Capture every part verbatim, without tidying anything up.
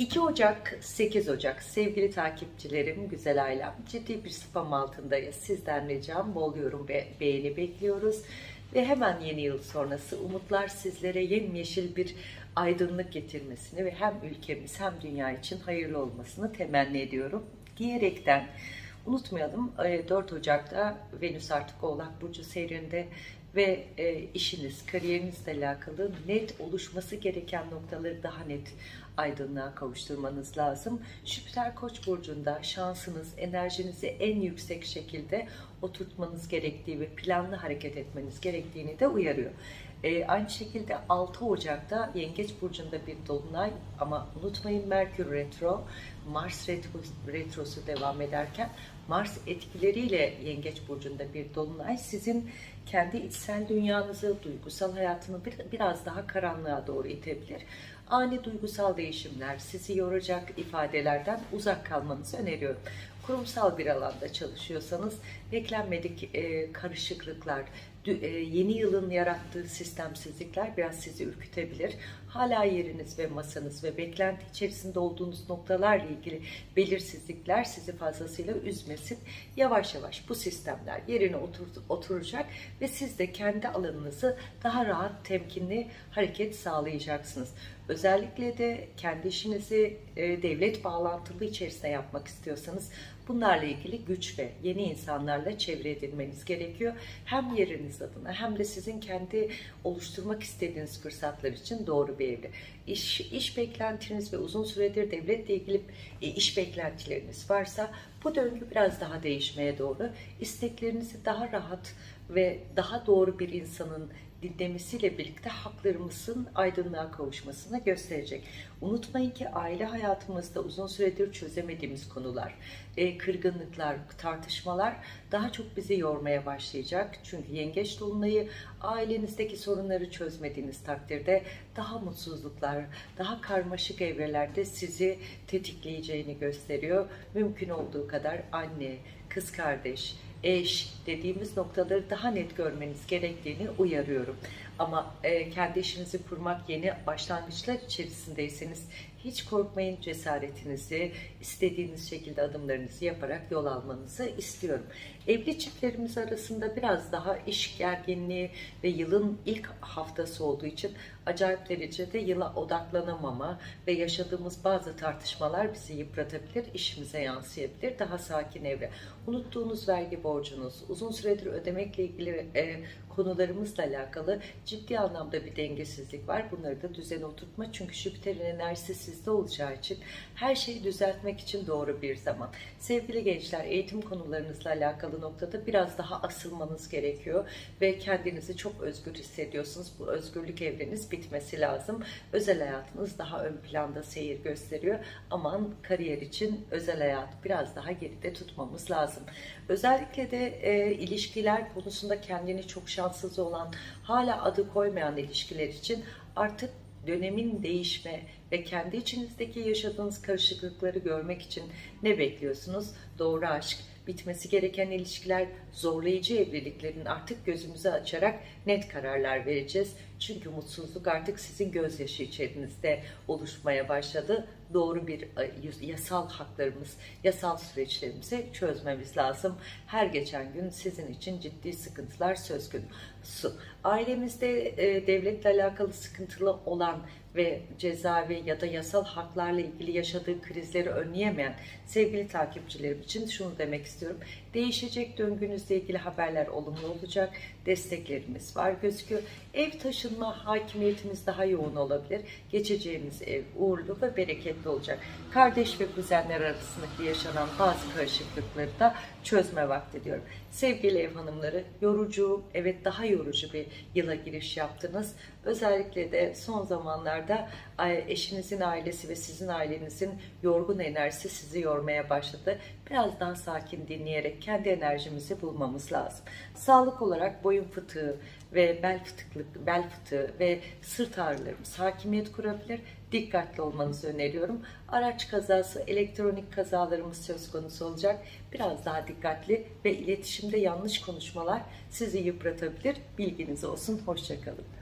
iki Ocak, sekiz Ocak sevgili takipçilerim, güzel ailem, ciddi bir spam altındayız. Sizden ricam bol yorum ve beğeni bekliyoruz. Ve hemen yeni yıl sonrası umutlar sizlere yemyeşil bir aydınlık getirmesini ve hem ülkemiz hem dünya için hayırlı olmasını temenni ediyorum diyerekten unutmayalım, dört Ocak'ta Venüs artık Oğlak Burcu seyrinde ve işiniz, kariyerinizle alakalı net oluşması gereken noktaları daha net aydınlığa kavuşturmanız lazım. Jüpiter Koç burcunda şansınız, enerjinizi en yüksek şekilde oturtmanız gerektiği ve planlı hareket etmeniz gerektiğini de uyarıyor. Ee, aynı şekilde altı Ocak'ta Yengeç burcunda bir dolunay, ama unutmayın Merkür retro, Mars retro, retrosu devam ederken Mars etkileriyle Yengeç burcunda bir dolunay sizin kendi içsel dünyanızı, duygusal hayatını bir, biraz daha karanlığa doğru itebilir. Ani duygusal değişimler, sizi yoracak ifadelerden uzak kalmanızı öneriyorum. Kurumsal bir alanda çalışıyorsanız beklenmedik e, karışıklıklar, e, yeni yılın yarattığı sistemsizlikler biraz sizi ürkütebilir. Hala yeriniz ve masanız ve beklenti içerisinde olduğunuz noktalarla ilgili belirsizlikler sizi fazlasıyla üzmesin. Yavaş yavaş bu sistemler yerine otur, oturacak ve siz de kendi alanınızı daha rahat, temkinli hareket sağlayacaksınız. Özellikle de kendi işinizi e, devlet bağlantılı içerisinde yapmak istiyorsanız bunlarla ilgili güç ve yeni insanlarla çevre edinmeniz gerekiyor. Hem yeriniz adına hem de sizin kendi oluşturmak istediğiniz fırsatlar için doğru bir evre. İş, iş beklentiniz ve uzun süredir devletle ilgili e, iş beklentileriniz varsa bu döngü biraz daha değişmeye doğru, isteklerinizi daha rahat ve daha doğru bir insanın dinlemesiyle birlikte haklarımızın aydınlığa kavuşmasını gösterecek. Unutmayın ki aile hayatımızda uzun süredir çözemediğimiz konular, e, kırgınlıklar, tartışmalar daha çok bizi yormaya başlayacak. Çünkü Yengeç dolunayı ailenizdeki sorunları çözmediğiniz takdirde daha mutsuzluklar, daha karmaşık evrelerde sizi tetikleyeceğini gösteriyor. Mümkün olduğu kadar anne, kız kardeş, eş dediğimiz noktaları daha net görmeniz gerektiğini uyarıyorum. Ama e, kendi işinizi kurmak, yeni başlangıçlar içerisindeyseniz hiç korkmayın, cesaretinizi istediğiniz şekilde adımlarınızı yaparak yol almanızı istiyorum. Evli çiftlerimiz arasında biraz daha iş gerginliği ve yılın ilk haftası olduğu için acayip derecede yıla odaklanamama ve yaşadığımız bazı tartışmalar bizi yıpratabilir, işimize yansıyabilir. Daha sakin evre. Unuttuğunuz vergi borcunuz, uzun süredir ödemekle ilgili e, konularımızla alakalı ciddi anlamda bir dengesizlik var. Bunları da düzene oturtma, çünkü Jüpiter'in enerjisi sizde olacağı için her şeyi düzeltmek için doğru bir zaman. Sevgili gençler, eğitim konularınızla alakalı noktada biraz daha asılmanız gerekiyor ve kendinizi çok özgür hissediyorsunuz. Bu özgürlük evreniz bitmesi lazım. Özel hayatınız daha ön planda seyir gösteriyor. Aman kariyer için özel hayatı biraz daha geride tutmamız lazım. Özellikle de e, ilişkiler konusunda kendini çok şanssız olan, hala adı koymayan ilişkiler için artık dönemin değişme ve kendi içinizdeki yaşadığınız karışıklıkları görmek için ne bekliyorsunuz? Doğru aşk, bitmesi gereken ilişkiler, zorlayıcı evliliklerin artık gözümüzü açarak net kararlar vereceğiz. Çünkü mutsuzluk artık sizin gözyaşı içerinizde oluşmaya başladı. Doğru bir yasal haklarımız, yasal süreçlerimizi çözmemiz lazım. Her geçen gün sizin için ciddi sıkıntılar söz konusu. Ailemizde e, devletle alakalı sıkıntılı olan ve cezaevi ya da yasal haklarla ilgili yaşadığı krizleri önleyemeyen sevgili takipçilerim için şunu demek istiyorum. Değişecek döngünüzle ilgili haberler olumlu olacak. Desteklerimiz var gözüküyor. Ev taşınma hakimiyetimiz daha yoğun olabilir. Geçeceğimiz ev uğurlu ve bereketli olacak. Kardeş ve kuzenler arasındaki yaşanan bazı karışıklıkları da çözme vakti diyorum. Sevgili ev hanımları, yorucu, evet daha yorucu bir yıla giriş yaptınız. Özellikle de son zamanlarda eşinizin ailesi ve sizin ailenizin yorgun enerjisi sizi yormaya başladı. Biraz daha sakin dinleyerek kendi enerjimizi bulmamız lazım. Sağlık olarak boyun fıtığı ve bel fıtıklık, bel fıtığı ve sırt ağrılarımız hakimiyet kurabilir. Dikkatli olmanızı öneriyorum. Araç kazası, elektronik kazalarımız söz konusu olacak. Biraz daha dikkatli ve iletişimde yanlış konuşmalar sizi yıpratabilir. Bilginiz olsun. Hoşça kalın.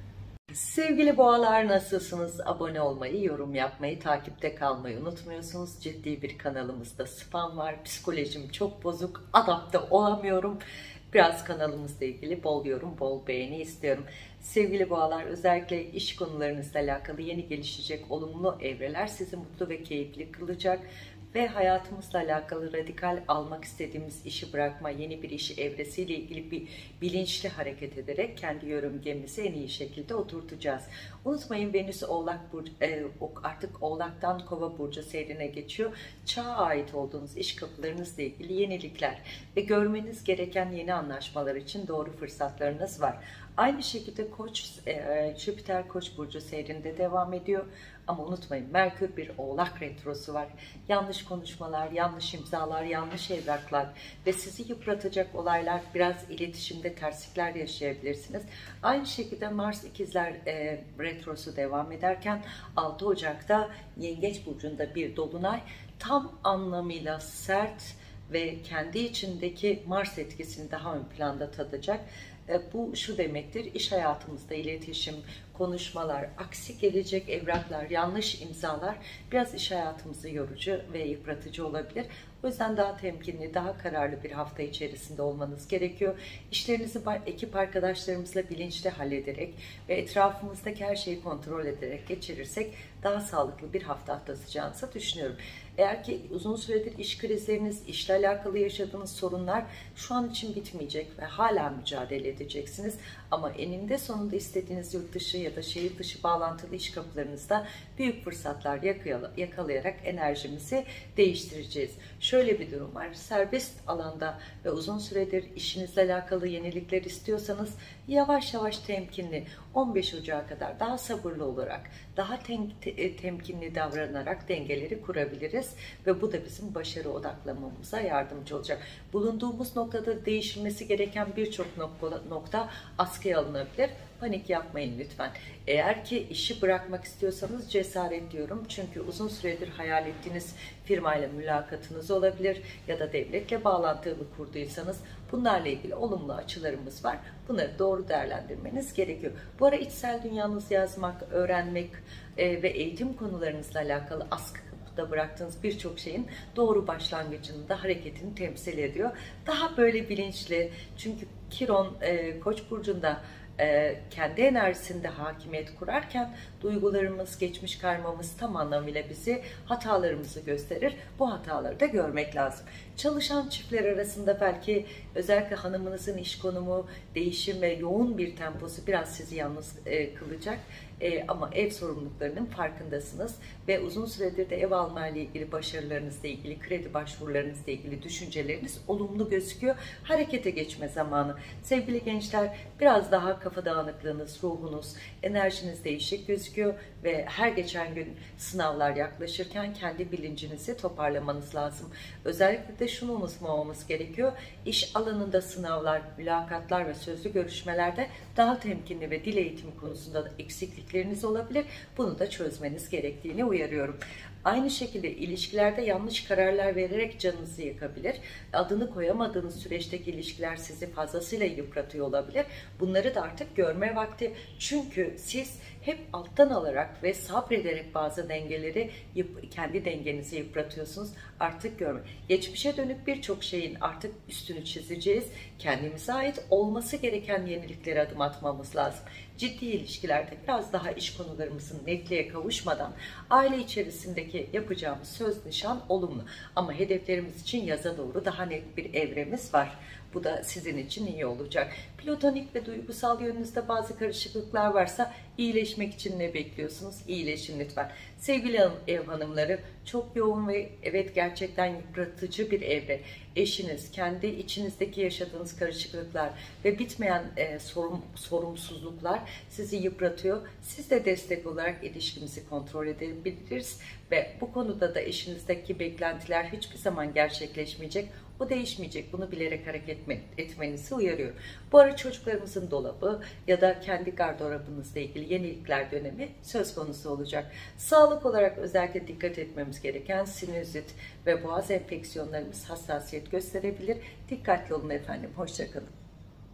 Sevgili boğalar, nasılsınız? Abone olmayı, yorum yapmayı, takipte kalmayı unutmuyorsunuz. Ciddi bir kanalımızda spam var. Psikolojim çok bozuk. Adapte olamıyorum. Biraz kanalımızla ilgili bol yorum, bol beğeni istiyorum. Sevgili boğalar, özellikle iş konularınızla alakalı yeni gelişecek olumlu evreler sizi mutlu ve keyifli kılacak. Ve hayatımızla alakalı radikal almak istediğimiz işi bırakma, yeni bir iş evresiyle ilgili bir bilinçli hareket ederek kendi yörüngemizi en iyi şekilde oturtacağız. Unutmayın, Venüs Oğlak Burcu, e, artık Oğlak'tan Kova Burcu seyrine geçiyor. Çağa ait olduğunuz iş kapılarınızla ilgili yenilikler ve görmeniz gereken yeni anlaşmalar için doğru fırsatlarınız var. Aynı şekilde Koç, e, Jüpiter Koç burcu seyrinde devam ediyor. Ama unutmayın, Merkür bir Oğlak retrosu var. Yanlış konuşmalar, yanlış imzalar, yanlış evraklar ve sizi yıpratacak olaylar, biraz iletişimde terslikler yaşayabilirsiniz. Aynı şekilde Mars ikizler e, retrosu devam ederken altı Ocak'ta Yengeç burcunda bir dolunay tam anlamıyla sert ve kendi içindeki Mars etkisini daha ön planda tadacak. Bu şu demektir: iş hayatımızda iletişim, konuşmalar, aksi gelecek evraklar, yanlış imzalar biraz iş hayatımızı yorucu ve yıpratıcı olabilir. O yüzden daha temkinli, daha kararlı bir hafta içerisinde olmanız gerekiyor. İşlerinizi ekip arkadaşlarımızla bilinçli hallederek ve etrafımızdaki her şeyi kontrol ederek geçirirsek daha sağlıklı bir hafta atlatacağınızı düşünüyorum. Eğer ki uzun süredir iş krizleriniz, işle alakalı yaşadığınız sorunlar şu an için bitmeyecek ve hala mücadele edeceksiniz. Ama eninde sonunda istediğiniz yurt dışı ya da şehir dışı bağlantılı iş kapılarınızda büyük fırsatlar yakalayarak enerjimizi değiştireceğiz. Şöyle bir durum var: serbest alanda ve uzun süredir işinizle alakalı yenilikler istiyorsanız yavaş yavaş temkinli, on beş Ocak'a kadar daha sabırlı olarak, daha tem temkinli davranarak dengeleri kurabiliriz ve bu da bizim başarı odaklamamıza yardımcı olacak. Bulunduğumuz noktada değişilmesi gereken birçok nokta askıya alınabilir. Panik yapmayın lütfen. Eğer ki işi bırakmak istiyorsanız cesaret diyorum. Çünkü uzun süredir hayal ettiğiniz firmayla mülakatınız olabilir ya da devletle bağlantılı kurduysanız bunlarla ilgili olumlu açılarımız var. Bunları doğru değerlendirmeniz gerekiyor. Bu ara içsel dünyanızı yazmak, öğrenmek e, ve eğitim konularınızla alakalı askı da bıraktığınız birçok şeyin doğru başlangıcını da hareketini temsil ediyor. Daha böyle bilinçli, çünkü Kiron e, Koç burcunda kendi enerjisinde hakimiyet kurarken duygularımız, geçmiş karmamız tam anlamıyla bizi hatalarımızı gösterir. Bu hataları da görmek lazım. Çalışan çiftler arasında belki özellikle hanımınızın iş konumu, değişim ve yoğun bir temposu biraz sizi yalnız e, kılacak. E, ama ev sorumluluklarının farkındasınız ve uzun süredir de ev alma ile ilgili başarılarınızla ilgili, kredi başvurularınızla ilgili düşünceleriniz olumlu gözüküyor. Harekete geçme zamanı. Sevgili gençler, biraz daha kafa dağınıklığınız, ruhunuz, enerjiniz değişik gözüküyor ve her geçen gün sınavlar yaklaşırken kendi bilincinizi toparlamanız lazım. Özellikle de şunu unutmamamız gerekiyor: İş alanında sınavlar, mülakatlar ve sözlü görüşmelerde daha temkinli ve dil eğitimi konusunda da eksiklikleriniz olabilir. Bunu da çözmeniz gerektiğini uyarıyorum. Aynı şekilde ilişkilerde yanlış kararlar vererek canınızı yakabilir. Adını koyamadığınız süreçteki ilişkiler sizi fazlasıyla yıpratıyor olabilir. Bunları da artık görme vakti. Çünkü siz hep alttan alarak ve sabrederek bazı dengeleri, kendi dengenizi yıpratıyorsunuz. Artık görme. Geçmişe dönük birçok şeyin artık üstünü çizeceğiz. Kendimize ait olması gereken yeniliklere adım atmamız lazım. Ciddi ilişkilerde biraz daha iş konularımızın netliğe kavuşmadan aile içerisindeki yapacağımız söz, nişan olumlu. Ama hedeflerimiz için yaza doğru daha net bir evremiz var. Bu da sizin için iyi olacak. Platonik ve duygusal yönünüzde bazı karışıklıklar varsa iyileşmek için ne bekliyorsunuz? İyileşin lütfen. Sevgili ev hanımları, çok yoğun ve evet gerçekten yıpratıcı bir evre. Eşiniz, kendi içinizdeki yaşadığınız karışıklıklar ve bitmeyen e, sorum, sorumsuzluklar sizi yıpratıyor. Siz de destek olarak ilişkimizi kontrol edebiliriz ve bu konuda da eşinizdeki beklentiler hiçbir zaman gerçekleşmeyecek. O değişmeyecek. Bunu bilerek hareket etmenizi uyarıyorum. Bu ara çocuklarımızın dolabı ya da kendi gardırobunuzla ilgili yenilikler dönemi söz konusu olacak. Sağlık olarak özellikle dikkat etmemiz gereken sinüzit ve boğaz enfeksiyonlarımız hassasiyet gösterebilir. Dikkatli olun efendim. Hoşça kalın.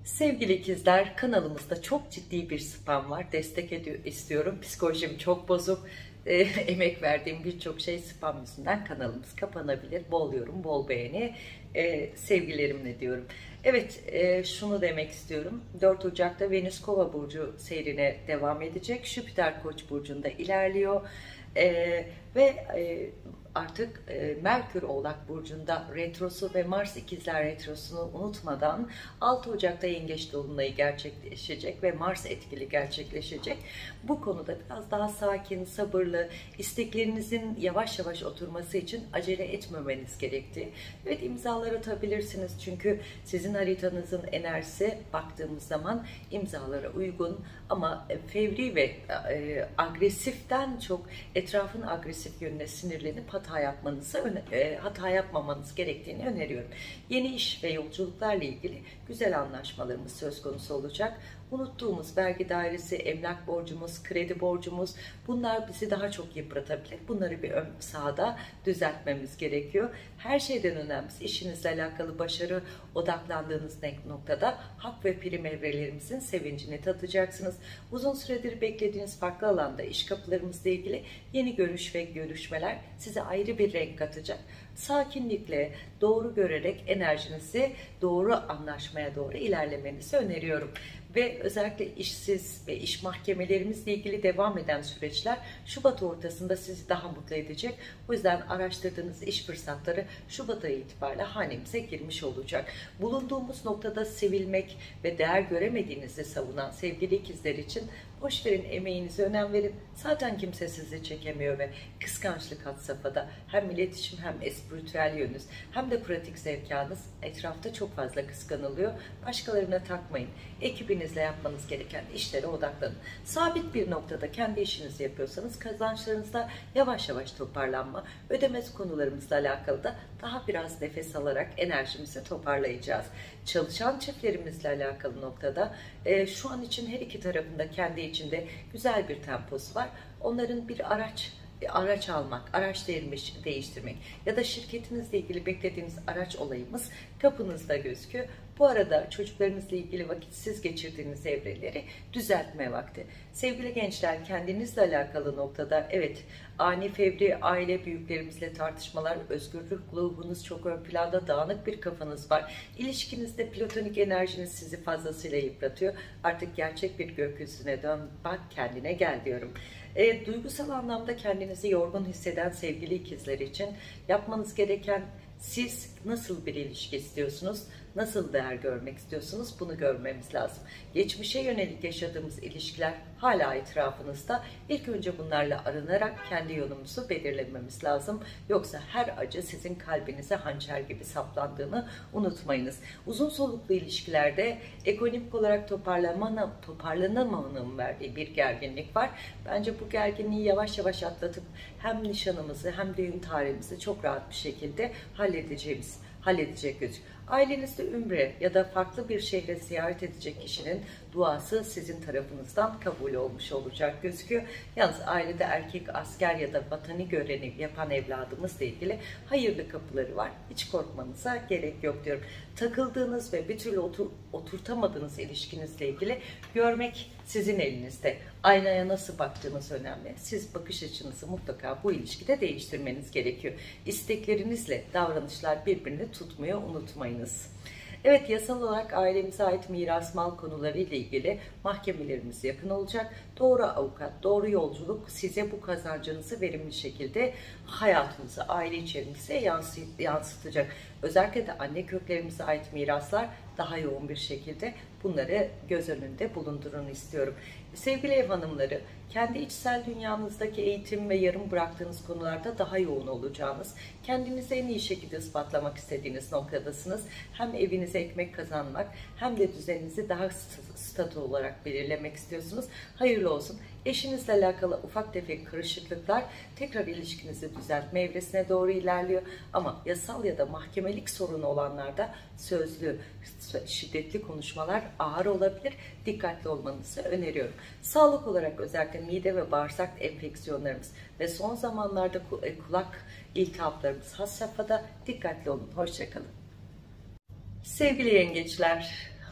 Sevgili ikizler, kanalımızda çok ciddi bir spam var. Destek ediyor, istiyorum. Psikolojim çok bozuk. E, emek verdiğim birçok şey spam yüzünden kanalımız kapanabilir. Bol yorum, bol beğeni. E, sevgilerimle diyorum. Evet, e, şunu demek istiyorum. dört Ocak'ta Venüs Kova burcu seyrine devam edecek. Jüpiter Koç burcunda ilerliyor. E, ve e, artık e, Merkür Oğlak burcunda retrosu ve Mars ikizler retrosunu unutmadan altı Ocak'ta Yengeç dolunayı gerçekleşecek ve Mars etkili gerçekleşecek. Bu konuda biraz daha sakin, sabırlı, isteklerinizin yavaş yavaş oturması için acele etmemeniz gerektiği. Evet, imzalar atabilirsiniz çünkü sizin haritanızın enerjisi baktığımız zaman imzalara uygun, ama fevri ve e, agresiften çok etrafın agresif yönüne sinirlenip hata yapmanızı, e, hata yapmamanız gerektiğini öneriyorum. Yeni iş ve yolculuklarla ilgili güzel anlaşmalarımız söz konusu olacak. Unuttuğumuz vergi dairesi, emlak borcumuz, kredi borcumuz, bunlar bizi daha çok yıpratabilir. Bunları bir ön sahada düzeltmemiz gerekiyor. Her şeyden önemlisi işinizle alakalı başarı odaklandığınız noktada hak ve prim evrelerimizin sevincini tadacaksınız. Uzun süredir beklediğiniz farklı alanda iş kapılarımızla ilgili yeni görüş ve görüşmeler size ayrı bir renk katacak. Sakinlikle, doğru görerek enerjinizi doğru anlaşmaya doğru ilerlemenizi öneriyorum. Ve özellikle işsiz ve iş mahkemelerimizle ilgili devam eden süreçler Şubat ortasında sizi daha mutlu edecek. O yüzden araştırdığınız iş fırsatları Şubat ayı itibariyle hanemize girmiş olacak. Bulunduğumuz noktada sevilmek ve değer göremediğinizi savunan sevgili ikizler için boş verin, emeğinize önem verin. Zaten kimse sizi çekemiyor ve kıskançlık had safhada. Hem iletişim hem espritüel yönünüz hem de pratik zekanız etrafta çok fazla kıskanılıyor. Başkalarına takmayın. Ekibinizle yapmanız gereken işlere odaklanın. Sabit bir noktada kendi işinizi yapıyorsanız kazançlarınızda yavaş yavaş toparlanma, ödemez konularımızla alakalı da daha biraz nefes alarak enerjimizi toparlayacağız. Çalışan çiftlerimizle alakalı noktada e, şu an için her iki tarafında kendi içinde güzel bir temposu var. Onların bir araç araç almak, araç değiştirmek ya da şirketinizle ilgili beklediğiniz araç olayımız kapınızda gözüküyor. Bu arada çocuklarınızla ilgili vakitsiz geçirdiğiniz evreleri düzeltme vakti. Sevgili gençler, kendinizle alakalı noktada evet, ani fevri aile büyüklerimizle tartışmalar, özgürlük ruhunuz çok ön planda, dağınık bir kafanız var. İlişkinizde platonik enerjiniz sizi fazlasıyla yıpratıyor. Artık gerçek bir gökyüzüne dön, bak kendine gel diyorum. E, duygusal anlamda kendinizi yorgun hisseden sevgili ikizler için yapmanız gereken, siz nasıl bir ilişki istiyorsunuz, nasıl değer görmek istiyorsunuz, bunu görmemiz lazım. Geçmişe yönelik yaşadığımız ilişkiler hala etrafınızda. İlk önce bunlarla arınarak kendi yolumuzu belirlememiz lazım. Yoksa her acı sizin kalbinize hançer gibi saplandığını unutmayınız. Uzun soluklu ilişkilerde ekonomik olarak toparlanmanın, toparlanamanın verdiği bir gerginlik var. Bence bu gerginliği yavaş yavaş atlatıp hem nişanımızı hem düğün tarihimizi çok rahat bir şekilde halledeceğimiz, halledecek gözüküyor. Ailenizde ümre ya da farklı bir şehre ziyaret edecek kişinin duası sizin tarafınızdan kabul olmuş olacak gözüküyor. Yalnız ailede erkek asker ya da vatani görevi yapan evladımızla ilgili hayırlı kapıları var. Hiç korkmanıza gerek yok diyorum. Takıldığınız ve bir türlü otur, oturtamadığınız ilişkinizle ilgili görmek sizin elinizde. Aynaya nasıl baktığınız önemli. Siz bakış açınızı mutlaka bu ilişkide değiştirmeniz gerekiyor. İsteklerinizle davranışlar birbirini tutmuyor, unutmayınız. Evet, yasal olarak ailemize ait miras, mal konuları ile ilgili mahkemelerimiz yakın olacak. Doğru avukat, doğru yolculuk size bu kazancınızı verimli şekilde hayatınıza, aile içerisine yansıtacak. Özellikle de anne köklerimize ait miraslar daha yoğun bir şekilde, bunları göz önünde bulundurun istiyorum. Sevgili ev hanımları, kendi içsel dünyanızdaki eğitim ve yarım bıraktığınız konularda daha yoğun olacağınız, kendinizi en iyi şekilde ispatlamak istediğiniz noktadasınız. Hem evinize ekmek kazanmak hem de düzeninizi daha statü olarak belirlemek istiyorsunuz. Hayırlı olsun. Eşinizle alakalı ufak tefek karışıklıklar tekrar ilişkinizi düzeltme evresine doğru ilerliyor. Ama yasal ya da mahkemelik sorunu olanlarda sözlü, şiddetli konuşmalar ağır olabilir. Dikkatli olmanızı öneriyorum. Sağlık olarak özellikle mide ve bağırsak enfeksiyonlarımız ve son zamanlarda kulak iltihaplarımız has safhada, dikkatli olun. Hoşçakalın. Sevgili yengeçler,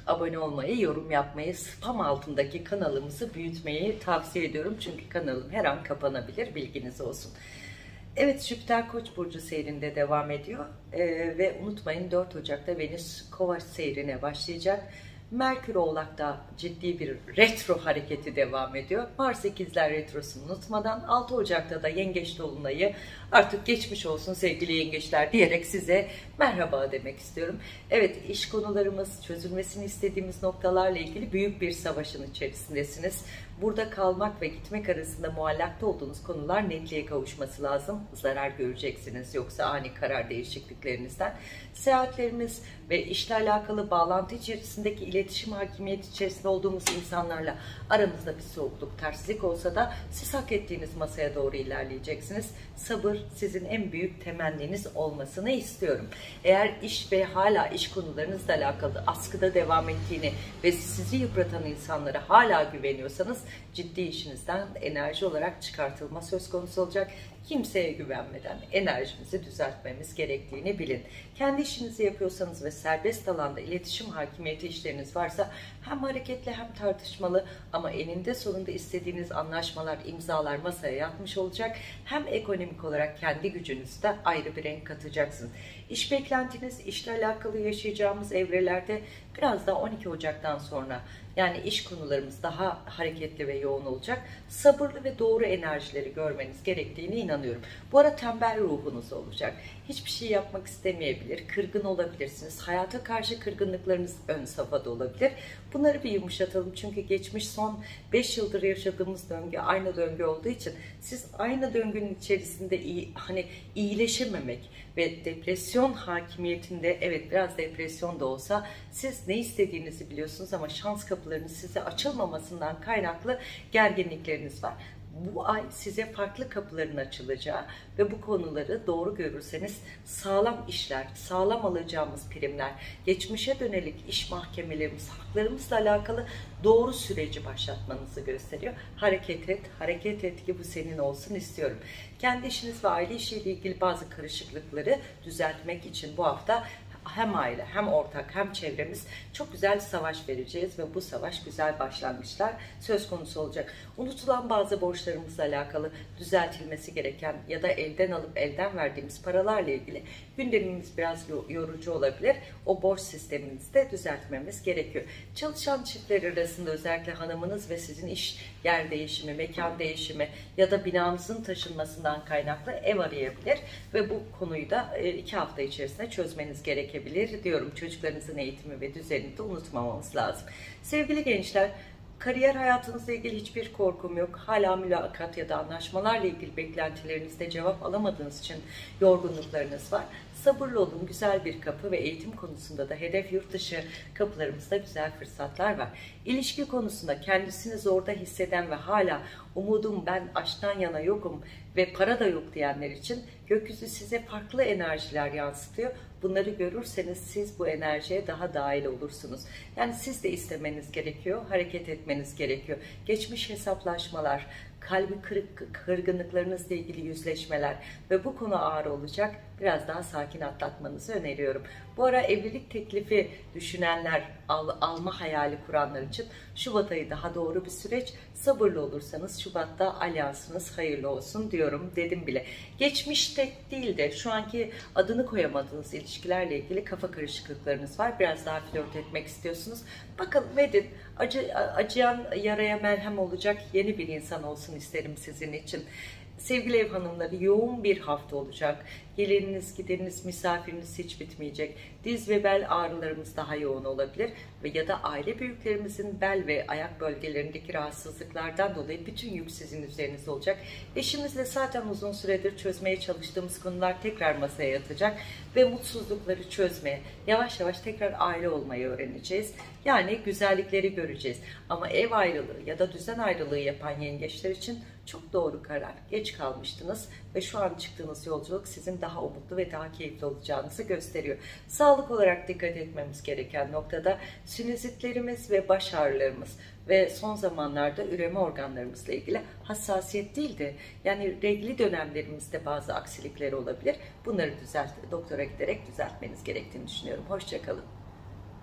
abone olmayı, yorum yapmayı, spam altındaki kanalımızı büyütmeyi tavsiye ediyorum. Çünkü kanalım her an kapanabilir, bilginiz olsun. Evet, Jüpiter Koç burcu seyrinde devam ediyor ee, ve unutmayın dört Ocak'ta Venüs Kova seyrine başlayacak. Merkür Oğlak'ta ciddi bir retro hareketi devam ediyor. Mars ikizler retrosunu unutmadan altı Ocak'ta da Yengeç Dolunay'ı, artık geçmiş olsun sevgili yengeçler diyerek size merhaba demek istiyorum. Evet, iş konularımız, çözülmesini istediğimiz noktalarla ilgili büyük bir savaşın içerisindesiniz. Burada kalmak ve gitmek arasında muallakta olduğunuz konular netliğe kavuşması lazım. Zarar göreceksiniz yoksa ani karar değişikliklerinizden. Seyahatlerimiz ve işle alakalı bağlantı içerisindeki iletişim hakimiyeti içerisinde olduğumuz insanlarla aramızda bir soğukluk, terslik olsa da siz hak ettiğiniz masaya doğru ilerleyeceksiniz. Sabır sizin en büyük temenniniz olmasını istiyorum. Eğer iş ve hala iş konularınızla alakalı askıda devam ettiğini ve sizi yıpratan insanlara hala güveniyorsanız ciddi işinizden enerji olarak çıkartılma söz konusu olacak. Kimseye güvenmeden enerjinizi düzeltmemiz gerektiğini bilin. Kendi işinizi yapıyorsanız ve serbest alanda iletişim hakimiyeti işleriniz varsa hem hareketli hem tartışmalı ama eninde sonunda istediğiniz anlaşmalar, imzalar masaya yatmış olacak. Hem ekonomik olarak kendi gücünüzde ayrı bir renk katacaksınız. İş beklentiniz, işle alakalı yaşayacağımız evrelerde biraz da on iki Ocak'tan sonra, yani iş konularımız daha hareketli ve yoğun olacak. Sabırlı ve doğru enerjileri görmeniz gerektiğine inanıyorum. Bu ara tembel ruhunuz olacak. Hiçbir şey yapmak istemeyebilir, kırgın olabilirsiniz. Hayata karşı kırgınlıklarınız ön safhada olabilir. Bunları bir yumuşatalım çünkü geçmiş son beş yıldır yaşadığımız döngü aynı döngü olduğu için siz aynı döngünün içerisinde iyi, hani iyileşememek ve depresyon hakimiyetinde, evet biraz depresyon da olsa siz ne istediğinizi biliyorsunuz ama şans kapılarının size açılmamasından kaynaklı gerginlikleriniz var. Bu ay size farklı kapıların açılacağı ve bu konuları doğru görürseniz sağlam işler, sağlam alacağımız primler, geçmişe dönelik iş mahkemelerimiz, haklarımızla alakalı doğru süreci başlatmanızı gösteriyor. Hareket et, hareket et ki bu senin olsun istiyorum. Kendi işiniz ve aile işiyle ilgili bazı karışıklıkları düzeltmek için bu hafta hem aile hem ortak hem çevremiz çok güzel savaş vereceğiz ve bu savaş güzel başlangıçlar söz konusu olacak. Unutulan bazı borçlarımızla alakalı düzeltilmesi gereken ya da elden alıp elden verdiğimiz paralarla ilgili gündemimiz biraz yorucu olabilir. O borç sistemimizi de düzeltmemiz gerekiyor. Çalışan çiftler arasında özellikle hanımınız ve sizin iş yer değişimi, mekan değişimi ya da binanızın taşınmasından kaynaklı ev arayabilir ve bu konuyu da iki hafta içerisinde çözmeniz gerekiyor diyorum. Çocuklarınızın eğitimi ve düzenini de unutmamamız lazım. Sevgili gençler, kariyer hayatınızla ilgili hiçbir korkum yok. Hala mülakat ya da anlaşmalarla ilgili beklentilerinizde cevap alamadığınız için yorgunluklarınız var. Sabırlı olun, güzel bir kapı ve eğitim konusunda da hedef yurt dışı kapılarımızda güzel fırsatlar var. İlişki konusunda kendisini zorda hisseden ve hala umudum ben aşktan yana yokum ve para da yok diyenler için gökyüzü size farklı enerjiler yansıtıyor. Bunları görürseniz siz bu enerjiye daha dahil olursunuz. Yani siz de istemeniz gerekiyor, hareket etmeniz gerekiyor. Geçmiş hesaplaşmalar, kalbi kırık kırgınlıklarınızla ilgili yüzleşmeler ve bu konu ağır olacak. Biraz daha sakin atlatmanızı öneriyorum. Bu ara evlilik teklifi düşünenler, al, alma hayali kuranlar için Şubat ayı daha doğru bir süreç. Sabırlı olursanız Şubat'ta alyansınız hayırlı olsun diyorum, dedim bile. Geçmişte değil de şu anki adını koyamadığınız ilişkilerle ilgili kafa karışıklıklarınız var. Biraz daha flört etmek istiyorsunuz. Bakalım edin. Acı, acıyan yaraya merhem olacak yeni bir insan olsun isterim sizin için. Sevgili ev hanımları, yoğun bir hafta olacak. Geleniniz, gideniniz, misafiriniz hiç bitmeyecek. Diz ve bel ağrılarımız daha yoğun olabilir ve ya da aile büyüklerimizin bel ve ayak bölgelerindeki rahatsızlıklardan dolayı bütün yük sizin üzerinizde olacak. Eşimizle zaten uzun süredir çözmeye çalıştığımız konular tekrar masaya yatacak ve mutsuzlukları çözmeye, yavaş yavaş tekrar aile olmayı öğreneceğiz. Yani güzellikleri göreceğiz. Ama ev ayrılığı ya da düzen ayrılığı yapan yengeçler için çok doğru karar. Geç kalmıştınız ve şu an çıktığınız yolculuk sizin daha umutlu ve daha keyifli olacağınızı gösteriyor. Sağlık olarak dikkat etmemiz gereken noktada sinüzitlerimiz ve baş ağrılarımız ve son zamanlarda üreme organlarımızla ilgili hassasiyet değil de yani regli dönemlerimizde bazı aksilikler olabilir. Bunları düzelt, doktora giderek düzeltmeniz gerektiğini düşünüyorum. Hoşça kalın.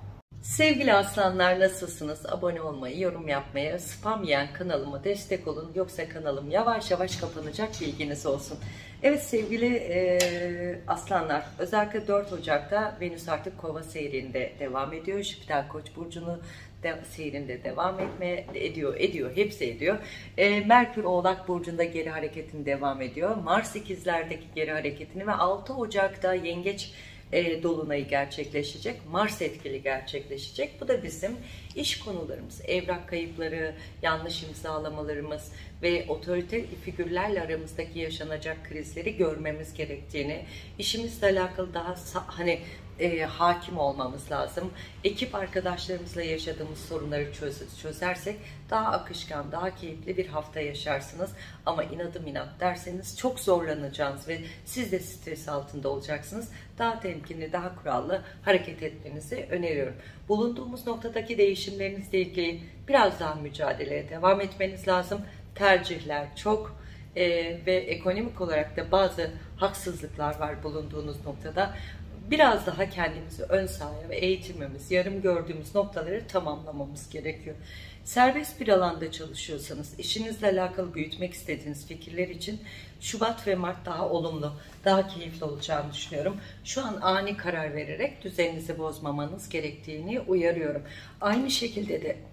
Sevgili aslanlar, nasılsınız? Abone olmayı, yorum yapmayı, spam yiyen kanalıma destek olun. Yoksa kanalım yavaş yavaş kapanacak, bilginiz olsun. Evet sevgili e, aslanlar, özellikle dört Ocak'ta Venüs artık Kova seyrinde devam ediyor. Jüpiter Koç burcunu de, seyrinde devam etmeye ediyor, ediyor, hepsi ediyor. E, Merkür Oğlak burcunda geri hareketini devam ediyor. Mars ikizlerdeki geri hareketini ve altı Ocak'ta Yengeç E, dolunayı gerçekleşecek. Mars etkili gerçekleşecek. Bu da bizim iş konularımız, evrak kayıpları, yanlış imzalamalarımız ve otorite figürlerle aramızdaki yaşanacak krizleri görmemiz gerektiğini, işimizle alakalı daha hani e, hakim olmamız lazım. Ekip arkadaşlarımızla yaşadığımız sorunları çöz, çözersek daha akışkan, daha keyifli bir hafta yaşarsınız. Ama inadım inat derseniz çok zorlanacağınız ve siz de stres altında olacaksınız. Daha temkinli, daha kurallı hareket etmenizi öneriyorum. Bulunduğumuz noktadaki değişimlerinizle ilgili biraz daha mücadeleye devam etmeniz lazım. Tercihler çok e, ve ekonomik olarak da bazı haksızlıklar var bulunduğunuz noktada. Biraz daha kendimizi ön sahaya ve eğitimimiz, yarım gördüğümüz noktaları tamamlamamız gerekiyor. Serbest bir alanda çalışıyorsanız, işinizle alakalı büyütmek istediğiniz fikirler için Şubat ve Mart daha olumlu, daha keyifli olacağını düşünüyorum. Şu an ani karar vererek düzeninizi bozmamanız gerektiğini uyarıyorum. Aynı şekilde de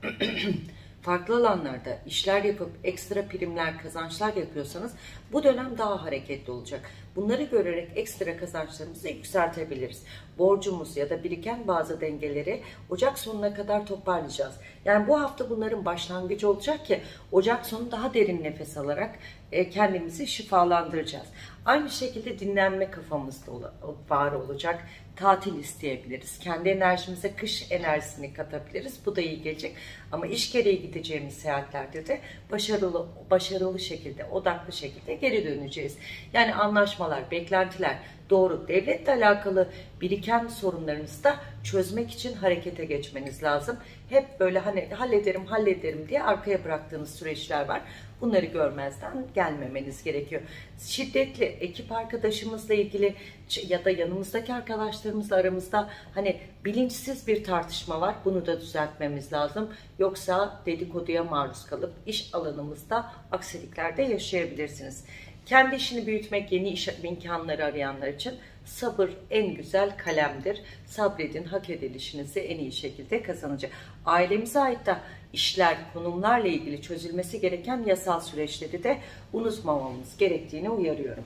farklı alanlarda işler yapıp ekstra primler, kazançlar yapıyorsanız bu dönem daha hareketli olacak. Bunları görerek ekstra kazançlarımızı yükseltebiliriz. Borcumuz ya da biriken bazı dengeleri Ocak sonuna kadar toparlayacağız. Yani bu hafta bunların başlangıcı olacak ki Ocak sonu daha derin nefes alarak kendimizi şifalandıracağız. Aynı şekilde dinlenme kafamızda var olacak. Tatil isteyebiliriz. Kendi enerjimize kış enerjisini katabiliriz. Bu da iyi gelecek. Ama iş gereği gideceğimiz seyahatlerde de başarılı başarılı şekilde, odaklı şekilde geri döneceğiz. Yani anlaşmalar, beklentiler doğru. Devletle alakalı biriken sorunlarınızı da çözmek için harekete geçmeniz lazım. Hep böyle hani hallederim, hallederim diye arkaya bıraktığınız süreçler var. Bunları görmezden gelmemeniz gerekiyor. Şiddetli ekip arkadaşımızla ilgili ya da yanımızdaki arkadaşlarımızla aramızda hani bilinçsiz bir tartışma var. Bunu da düzeltmemiz lazım. Yoksa dedikoduya maruz kalıp iş alanımızda aksiliklerde yaşayabilirsiniz. Kendi işini büyütmek, yeni iş imkanları arayanlar için sabır en güzel kalemdir. Sabredin, hak edilişinizi en iyi şekilde kazanacak. Ailemize ait de işler, konumlarla ilgili çözülmesi gereken yasal süreçleri de unutmamamız gerektiğini uyarıyorum.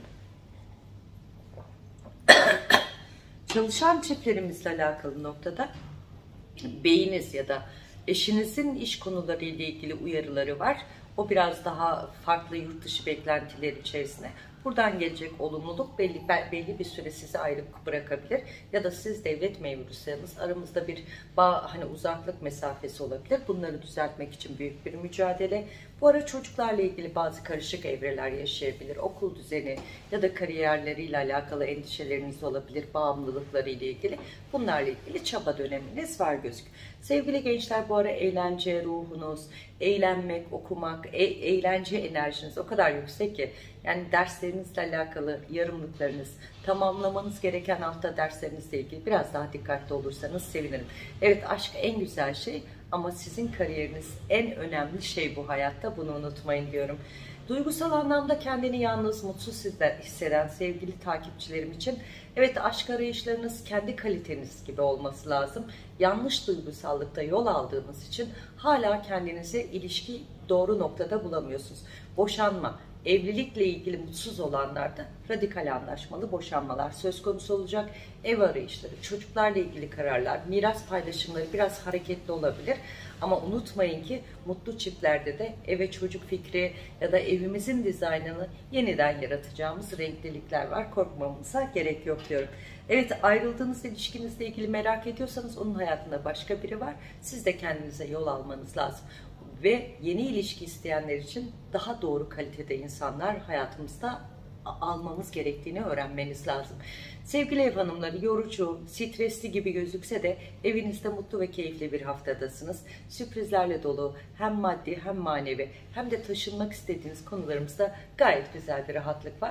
Çalışan çiftlerimizle alakalı noktada beyiniz ya da eşinizin iş konuları ile ilgili uyarıları var. O biraz daha farklı yurt dışı beklentiler içerisinde. Buradan gelecek olumluluk belli, belli bir süre sizi ayrı bırakabilir. Ya da siz devlet memurusanız aramızda bir bağ, hani uzaklık mesafesi olabilir. Bunları düzeltmek için büyük bir mücadele. Bu ara çocuklarla ilgili bazı karışık evreler yaşayabilir. Okul düzeni ya da kariyerleriyle alakalı endişeleriniz olabilir. Bağımlılıkları ile ilgili. Bunlarla ilgili çaba döneminiz var gözüküyor. Sevgili gençler, bu ara eğlence ruhunuz, eğlenmek, okumak, e eğlence enerjiniz o kadar yüksek ki yani derslerinizle alakalı yarımlıklarınız, tamamlamanız gereken hafta derslerinizle ilgili biraz daha dikkatli olursanız sevinirim. Evet, aşk en güzel şey ama sizin kariyeriniz en önemli şey bu hayatta, bunu unutmayın diyorum. Duygusal anlamda kendini yalnız, mutsuz hisseden sevgili takipçilerim için evet, aşk arayışlarınız kendi kaliteniz gibi olması lazım. Yanlış duygusallıkta yol aldığınız için hala kendinize ilişki doğru noktada bulamıyorsunuz. Boşanma, evlilikle ilgili mutsuz olanlarda radikal anlaşmalı boşanmalar söz konusu olacak. Ev arayışları, çocuklarla ilgili kararlar, miras paylaşımları biraz hareketli olabilir. Ama unutmayın ki mutlu çiftlerde de eve çocuk fikri ya da evimizin dizaynını yeniden yaratacağımız renklilikler var. Korkmamıza gerek yok diyorum. Evet, ayrıldığınız ilişkinizle ilgili merak ediyorsanız onun hayatında başka biri var. Siz de kendinize yol almanız lazım. Ve yeni ilişki isteyenler için daha doğru kalitede insanlar hayatımızda almamız gerektiğini öğrenmeniz lazım. Sevgili ev hanımları, yorucu, stresli gibi gözükse de evinizde mutlu ve keyifli bir haftadasınız. Sürprizlerle dolu hem maddi hem manevi hem de taşınmak istediğiniz konularımızda gayet güzel bir rahatlık var.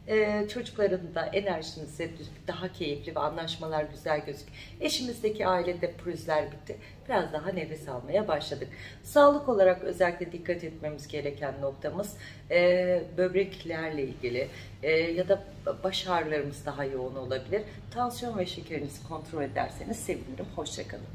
Ee, çocukların da enerjinizi daha keyifli ve anlaşmalar güzel gözüküyor. Eşimizdeki ailede pürüzler bitti. Biraz daha nefes almaya başladık. Sağlık olarak özellikle dikkat etmemiz gereken noktamız e, böbreklerle ilgili e, ya da baş ağrılarımız daha yoğun olabilir. Tansiyon ve şekerinizi kontrol ederseniz sevinirim. Hoşça kalın.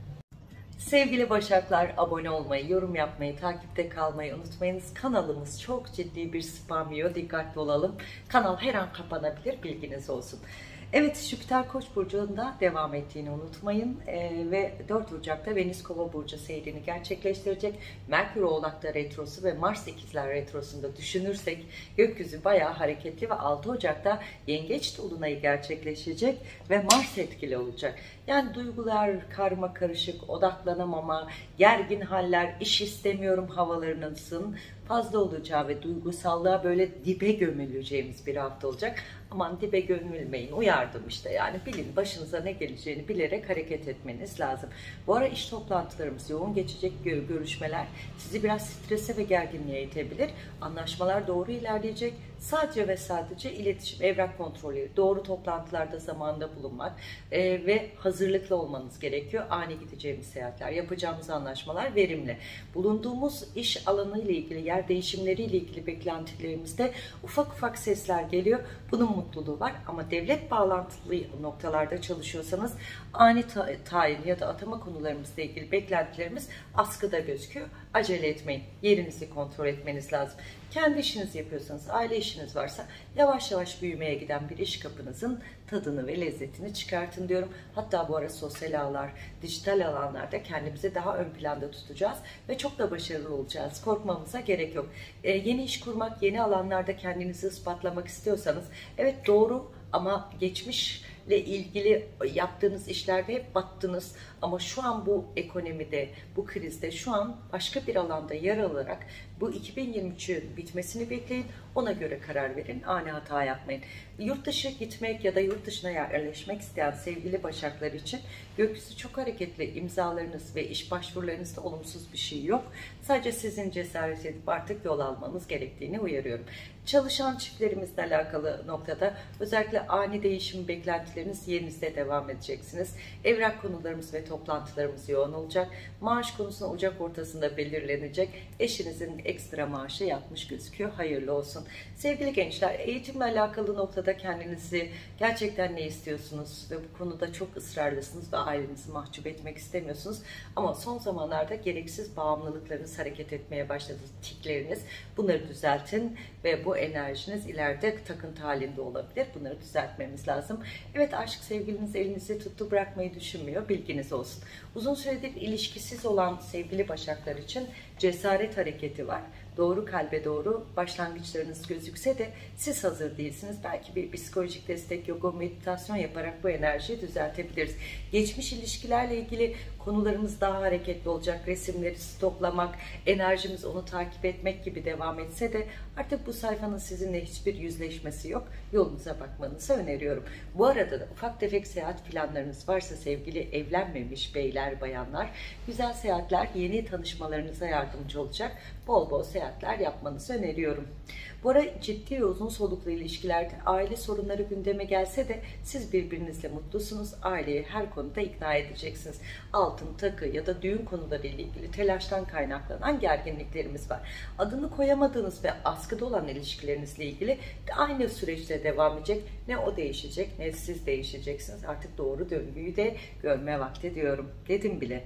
Sevgili Başaklar, abone olmayı, yorum yapmayı, takipte kalmayı unutmayınız. Kanalımız çok ciddi bir spam yiyor. Dikkatli olalım. Kanal her an kapanabilir. Bilginiz olsun. Evet, Jüpiter Koç burcunda devam ettiğini unutmayın. Ee, ve dört Ocak'ta Venüs Kova burcu seyrini gerçekleştirecek. Merkür Oğlak'ta retrosu ve Mars ikizler retrosunda düşünürsek gökyüzü bayağı hareketli ve altı Ocak'ta Yengeç dolunayı gerçekleşecek ve Mars etkili olacak. Yani duygular karma karışık, odaklanamama, gergin haller, iş istemiyorum havalarınızın fazla olacağı ve duygusallığa böyle dibe gömüleceğimiz bir hafta olacak. Aman dibe gömülmeyin, uyardım işte, yani bilin başınıza ne geleceğini bilerek hareket etmeniz lazım. Bu ara iş toplantılarımız yoğun geçecek, görüşmeler sizi biraz strese ve gerginliğe itebilir. Anlaşmalar doğru ilerleyecek. Sadece ve sadece iletişim, evrak kontrolü, doğru toplantılarda zamanında bulunmak e, ve hazırlıklı olmanız gerekiyor. Ani gideceğimiz seyahatler, yapacağımız anlaşmalar verimli. Bulunduğumuz iş alanı ile ilgili, yer değişimleri ile ilgili beklentilerimizde ufak ufak sesler geliyor. Bunun mutluluğu var ama devlet bağlantılı noktalarda çalışıyorsanız ani tayin ya da atama konularımızla ilgili beklentilerimiz askıda gözüküyor. Acele etmeyin. Yerinizi kontrol etmeniz lazım. Kendi işinizi yapıyorsanız, aile işiniz varsa yavaş yavaş büyümeye giden bir iş kapınızın tadını ve lezzetini çıkartın diyorum. Hatta bu ara sosyal ağlar, dijital alanlarda kendimizi daha ön planda tutacağız ve çok da başarılı olacağız. Korkmamıza gerek yok. Ee, yeni iş kurmak, yeni alanlarda kendinizi ispatlamak istiyorsanız evet doğru, ama geçmişle ilgili yaptığınız işlerde hep battınız. Ama şu an bu ekonomide, bu krizde şu an başka bir alanda yer alarak bu iki bin yirmi üçün bitmesini bekleyin. Ona göre karar verin. Ani hata yapmayın. Yurt dışı gitmek ya da yurt dışına yerleşmek isteyen sevgili Başaklar için gökyüzü çok hareketli. İmzalarınız ve iş başvurularınızda olumsuz bir şey yok. Sadece sizin cesaret edip artık yol almanız gerektiğini uyarıyorum. Çalışan çiftlerimizle alakalı noktada özellikle ani değişim beklentileriniz yerinizde devam edeceksiniz. Evrak konularımız ve toplantılarımız yoğun olacak. Maaş konusunda Ocak ortasında belirlenecek. Eşinizin ekstra maaşı yatmış gözüküyor. Hayırlı olsun. Sevgili gençler, eğitimle alakalı noktada kendinizi gerçekten ne istiyorsunuz ve bu konuda çok ısrarlısınız ve ailenizi mahcup etmek istemiyorsunuz. Ama son zamanlarda gereksiz bağımlılıklarınız hareket etmeye başladı. Tikleriniz. Bunları düzeltin ve bu enerjiniz ileride takıntı halinde olabilir. Bunları düzeltmemiz lazım. Evet, aşk sevgiliniz elinizi tuttu bırakmayı düşünmüyor. Bilginiz olsun. Uzun süredir ilişkisiz olan sevgili Başaklar için cesaret hareketi var. Doğru kalbe doğru başlangıçlarınız gözükse de siz hazır değilsiniz. Belki bir psikolojik destek, yoga, meditasyon yaparak bu enerjiyi düzeltebiliriz. Geçmiş ilişkilerle ilgili konularımız daha hareketli olacak. Resimleri stoklamak, enerjimiz onu takip etmek gibi devam etse de artık bu sayfanın sizinle hiçbir yüzleşmesi yok. Yolunuza bakmanızı öneriyorum. Bu arada da ufak tefek seyahat planlarınız varsa sevgili evlenmemiş beyler, bayanlar, güzel seyahatler yeni tanışmalarınıza yardımcı olacak. Bol bol seyahatler yapmanızı öneriyorum. Bu ara ciddi ve uzun soluklu ilişkilerde aile sorunları gündeme gelse de siz birbirinizle mutlusunuz. Aileyi her konuda ikna edeceksiniz. Altın, takı ya da düğün konuları ile ilgili telaştan kaynaklanan gerginliklerimiz var. Adını koyamadığınız ve askıda olan ilişkilerinizle ilgili de aynı süreçte devam edecek. Ne o değişecek ne siz değişeceksiniz. Artık doğru döngüyü de görme vakti diyorum. Dedim bile.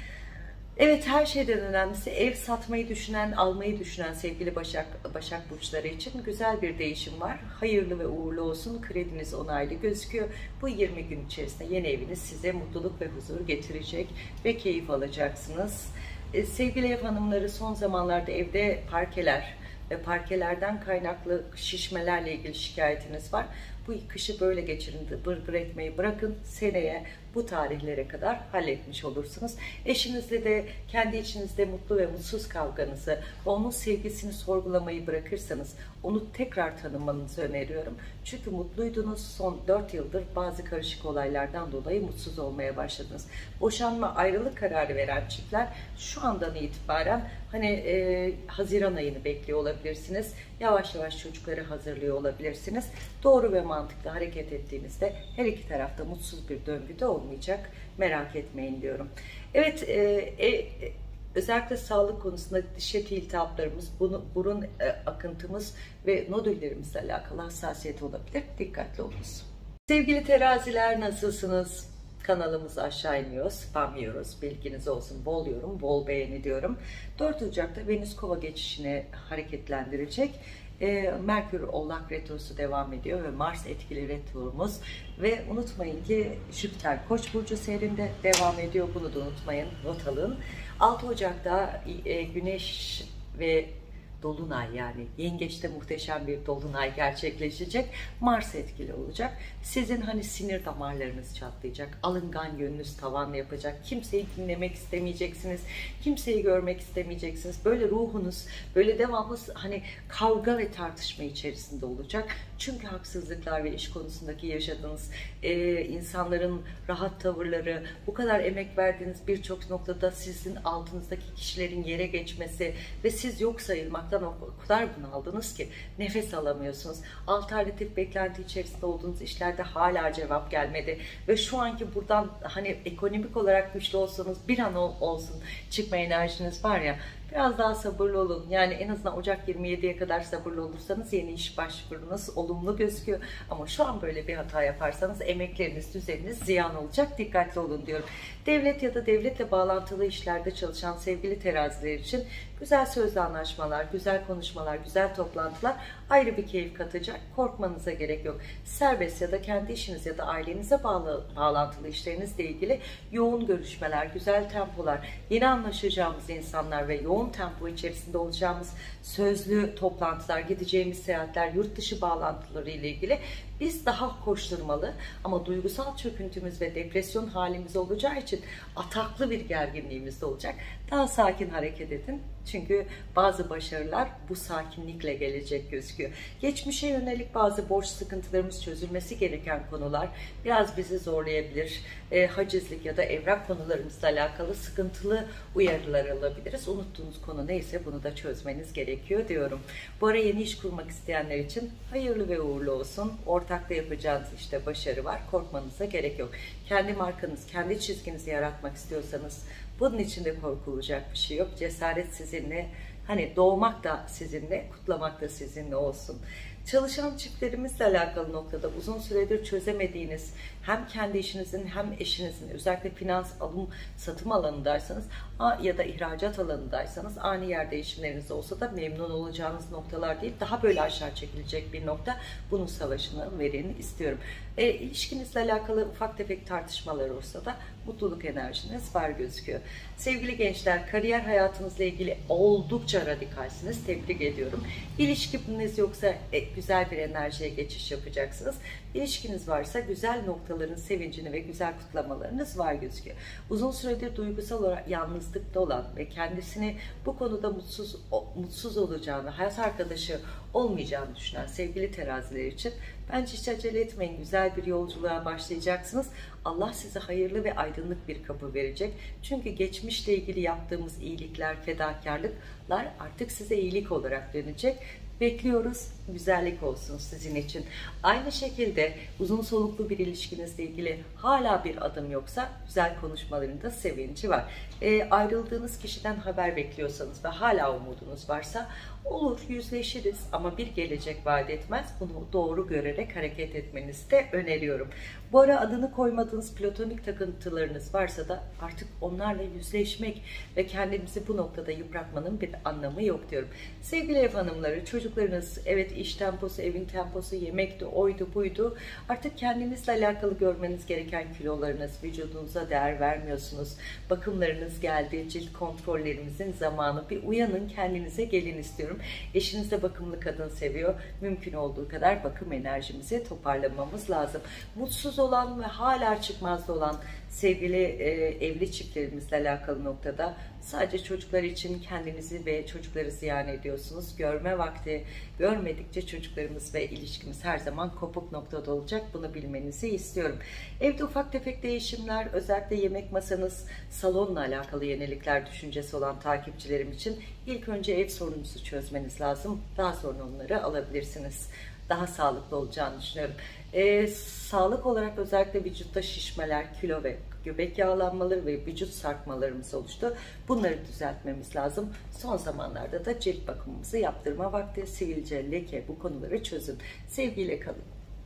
Evet, her şeyden önemlisi ev satmayı düşünen, almayı düşünen sevgili Başak, Başak burçları için güzel bir değişim var. Hayırlı ve uğurlu olsun. Krediniz onaylı gözüküyor. Bu yirmi gün içerisinde yeni eviniz size mutluluk ve huzur getirecek ve keyif alacaksınız. Ee, sevgili ev hanımları, son zamanlarda evde parkeler ve parkelerden kaynaklı şişmelerle ilgili şikayetiniz var. Bu kışı böyle geçirin, bır bır etmeyi bırakın. Seneye bu tarihlere kadar halletmiş olursunuz. Eşinizle de kendi içinizde mutlu ve mutsuz kavganızı ve onun sevgisini sorgulamayı bırakırsanız onu tekrar tanımanızı öneriyorum. Çünkü mutluydunuz, son dört yıldır bazı karışık olaylardan dolayı mutsuz olmaya başladınız. Boşanma, ayrılık kararı veren çiftler şu andan itibaren hani e, Haziran ayını bekliyor olabilirsiniz. Yavaş yavaş çocukları hazırlıyor olabilirsiniz. Doğru ve mantıklı hareket ettiğinizde her iki tarafta mutsuz bir döngüde olmayacak. Merak etmeyin diyorum. Evet, e, e, özellikle sağlık konusunda diş eti iltihaplarımız, burun e, akıntımız ve nodüllerimizle alakalı hassasiyet olabilir. Dikkatli olunuz. Sevgili teraziler, nasılsınız? Kanalımızı aşağı iniyoruz, spam yiyoruz. Bilginiz olsun. Bol yorum, bol beğeni diyorum. dört Ocak'ta Venüs Kova geçişini hareketlendirecek. E, Merkür Oğlak Retrosu devam ediyor ve Mars etkili retromuz. Ve unutmayın ki Jüpiter Koç burcu seyrinde devam ediyor. Bunu da unutmayın, not alın. altı Ocak'ta e, Güneş ve Dolunay, yani Yengeç'te muhteşem bir dolunay gerçekleşecek. Mars etkili olacak. Sizin hani sinir damarlarınız çatlayacak. Alıngan yönünüz tavan yapacak. Kimseyi dinlemek istemeyeceksiniz. Kimseyi görmek istemeyeceksiniz. Böyle ruhunuz böyle devamlı hani kavga ve tartışma içerisinde olacak. Çünkü haksızlıklar ve iş konusundaki yaşadığınız e, insanların rahat tavırları, bu kadar emek verdiğiniz birçok noktada sizin altınızdaki kişilerin yere geçmesi ve siz yok sayılmak o kadar bunaldınız ki nefes alamıyorsunuz. Alternatif beklenti içerisinde olduğunuz işlerde hala cevap gelmedi ve şu anki buradan hani ekonomik olarak güçlü olsanız bir an olsun çıkma enerjiniz var ya, biraz daha sabırlı olun. Yani en azından Ocak yirmi yediye kadar sabırlı olursanız yeni iş başvurunuz olumlu gözüküyor. Ama şu an böyle bir hata yaparsanız emekleriniz, düzeniniz ziyan olacak. Dikkatli olun diyorum. Devlet ya da devletle bağlantılı işlerde çalışan sevgili teraziler için güzel sözlü anlaşmalar, güzel konuşmalar, güzel toplantılar ayrı bir keyif katacak. Korkmanıza gerek yok. Serbest ya da kendi işiniz ya da ailenize bağlı, bağlantılı işlerinizle ilgili yoğun görüşmeler, güzel tempolar, yeni anlaşacağımız insanlar ve yoğun tempo içerisinde olacağımız sözlü toplantılar, gideceğimiz seyahatler, yurt dışı bağlantıları ile ilgili biz daha koşturmalı ama duygusal çöküntümüz ve depresyon halimiz olacağı için ataklı bir gerginliğimiz de olacak. Daha sakin hareket edin. Çünkü bazı başarılar bu sakinlikle gelecek gözüküyor. Geçmişe yönelik bazı borç sıkıntılarımız, çözülmesi gereken konular biraz bizi zorlayabilir. E, hacizlik ya da evrak konularımızla alakalı sıkıntılı uyarılar alabiliriz. Unuttuğunuz konu neyse bunu da çözmeniz gerekiyor diyorum. Bu ara yeni iş kurmak isteyenler için hayırlı ve uğurlu olsun. Ortakla yapacağınız işte başarı var. Korkmanıza gerek yok. Kendi markanız, kendi çizginizi yaratmak istiyorsanız bunun içinde korkulacak bir şey yok. Cesaret sizinle, hani doğmak da sizinle, kutlamak da sizinle olsun. Çalışan çiftlerimizle alakalı noktada uzun süredir çözemediğiniz hem kendi işinizin hem eşinizin özellikle finans, alım, satım alanındaysanız ya da ihracat alanındaysanız ani yer değişimleriniz olsa da memnun olacağınız noktalar değil, daha böyle aşağı çekilecek bir nokta. Bunun savaşını verin istiyorum. E, ilişkinizle alakalı ufak tefek tartışmalar olsa da mutluluk enerjiniz var gözüküyor. Sevgili gençler, kariyer hayatınızla ilgili oldukça radikalsiniz. Tebrik ediyorum. İlişkiniz yoksa e, güzel bir enerjiye geçiş yapacaksınız. İlişkiniz varsa güzel noktaların sevincini ve güzel kutlamalarınız var gözüküyor. Uzun süredir duygusal olarak yalnızlıkta olan ve kendisini bu konuda mutsuz mutsuz olacağını, hayat arkadaşı olmayacağını düşünen sevgili teraziler için bence hiç acele etmeyin. Güzel bir yolculuğa başlayacaksınız. Allah size hayırlı ve aydınlık bir kapı verecek. Çünkü geçmişle ilgili yaptığımız iyilikler, fedakarlıklar artık size iyilik olarak dönecek. Bekliyoruz. Güzellik olsun sizin için. Aynı şekilde uzun soluklu bir ilişkinizle ilgili hala bir adım yoksa güzel konuşmalarında sevinci var. E, ayrıldığınız kişiden haber bekliyorsanız ve hala umudunuz varsa olur, yüzleşiriz ama bir gelecek vaat etmez. Bunu doğru görerek hareket etmenizi de öneriyorum. Bu ara adını koymadığınız platonik takıntılarınız varsa da artık onlarla yüzleşmek ve kendimizi bu noktada yıpratmanın bir anlamı yok diyorum. Sevgili ev hanımları, çocuklarınız evet iş temposu, evin temposu, yemekti, oydu, buydu. Artık kendinizle alakalı görmeniz gereken kilolarınız, vücudunuza değer vermiyorsunuz. Bakımlarınız geldi, cilt kontrollerimizin zamanı. Bir uyanın, kendinize gelin istiyorum. Eşiniz de bakımlı kadın seviyor. Mümkün olduğu kadar bakım enerjimizi toparlamamız lazım. Mutsuz olan ve hala çıkmazda olan sevgili e, evli çiftlerimizle alakalı noktada Sadece çocuklar için kendinizi ve çocukları ziyan ediyorsunuz. Görme vakti, görmedikçe çocuklarımız ve ilişkimiz her zaman kopuk noktada olacak. Bunu bilmenizi istiyorum. Evde ufak tefek değişimler, özellikle yemek masanız, salonla alakalı yenilikler düşüncesi olan takipçilerim için ilk önce ev sorununuzu çözmeniz lazım. Daha sonra onları alabilirsiniz. Daha sağlıklı olacağını düşünüyorum. Ee, sağlık olarak özellikle vücutta şişmeler, kilo ve göbek yağlanmaları ve vücut sarkmalarımız oluştu. Bunları düzeltmemiz lazım. Son zamanlarda da cilt bakımımızı yaptırma vakti, sivilce, leke, bu konuları çözün. Sevgiyle kalın.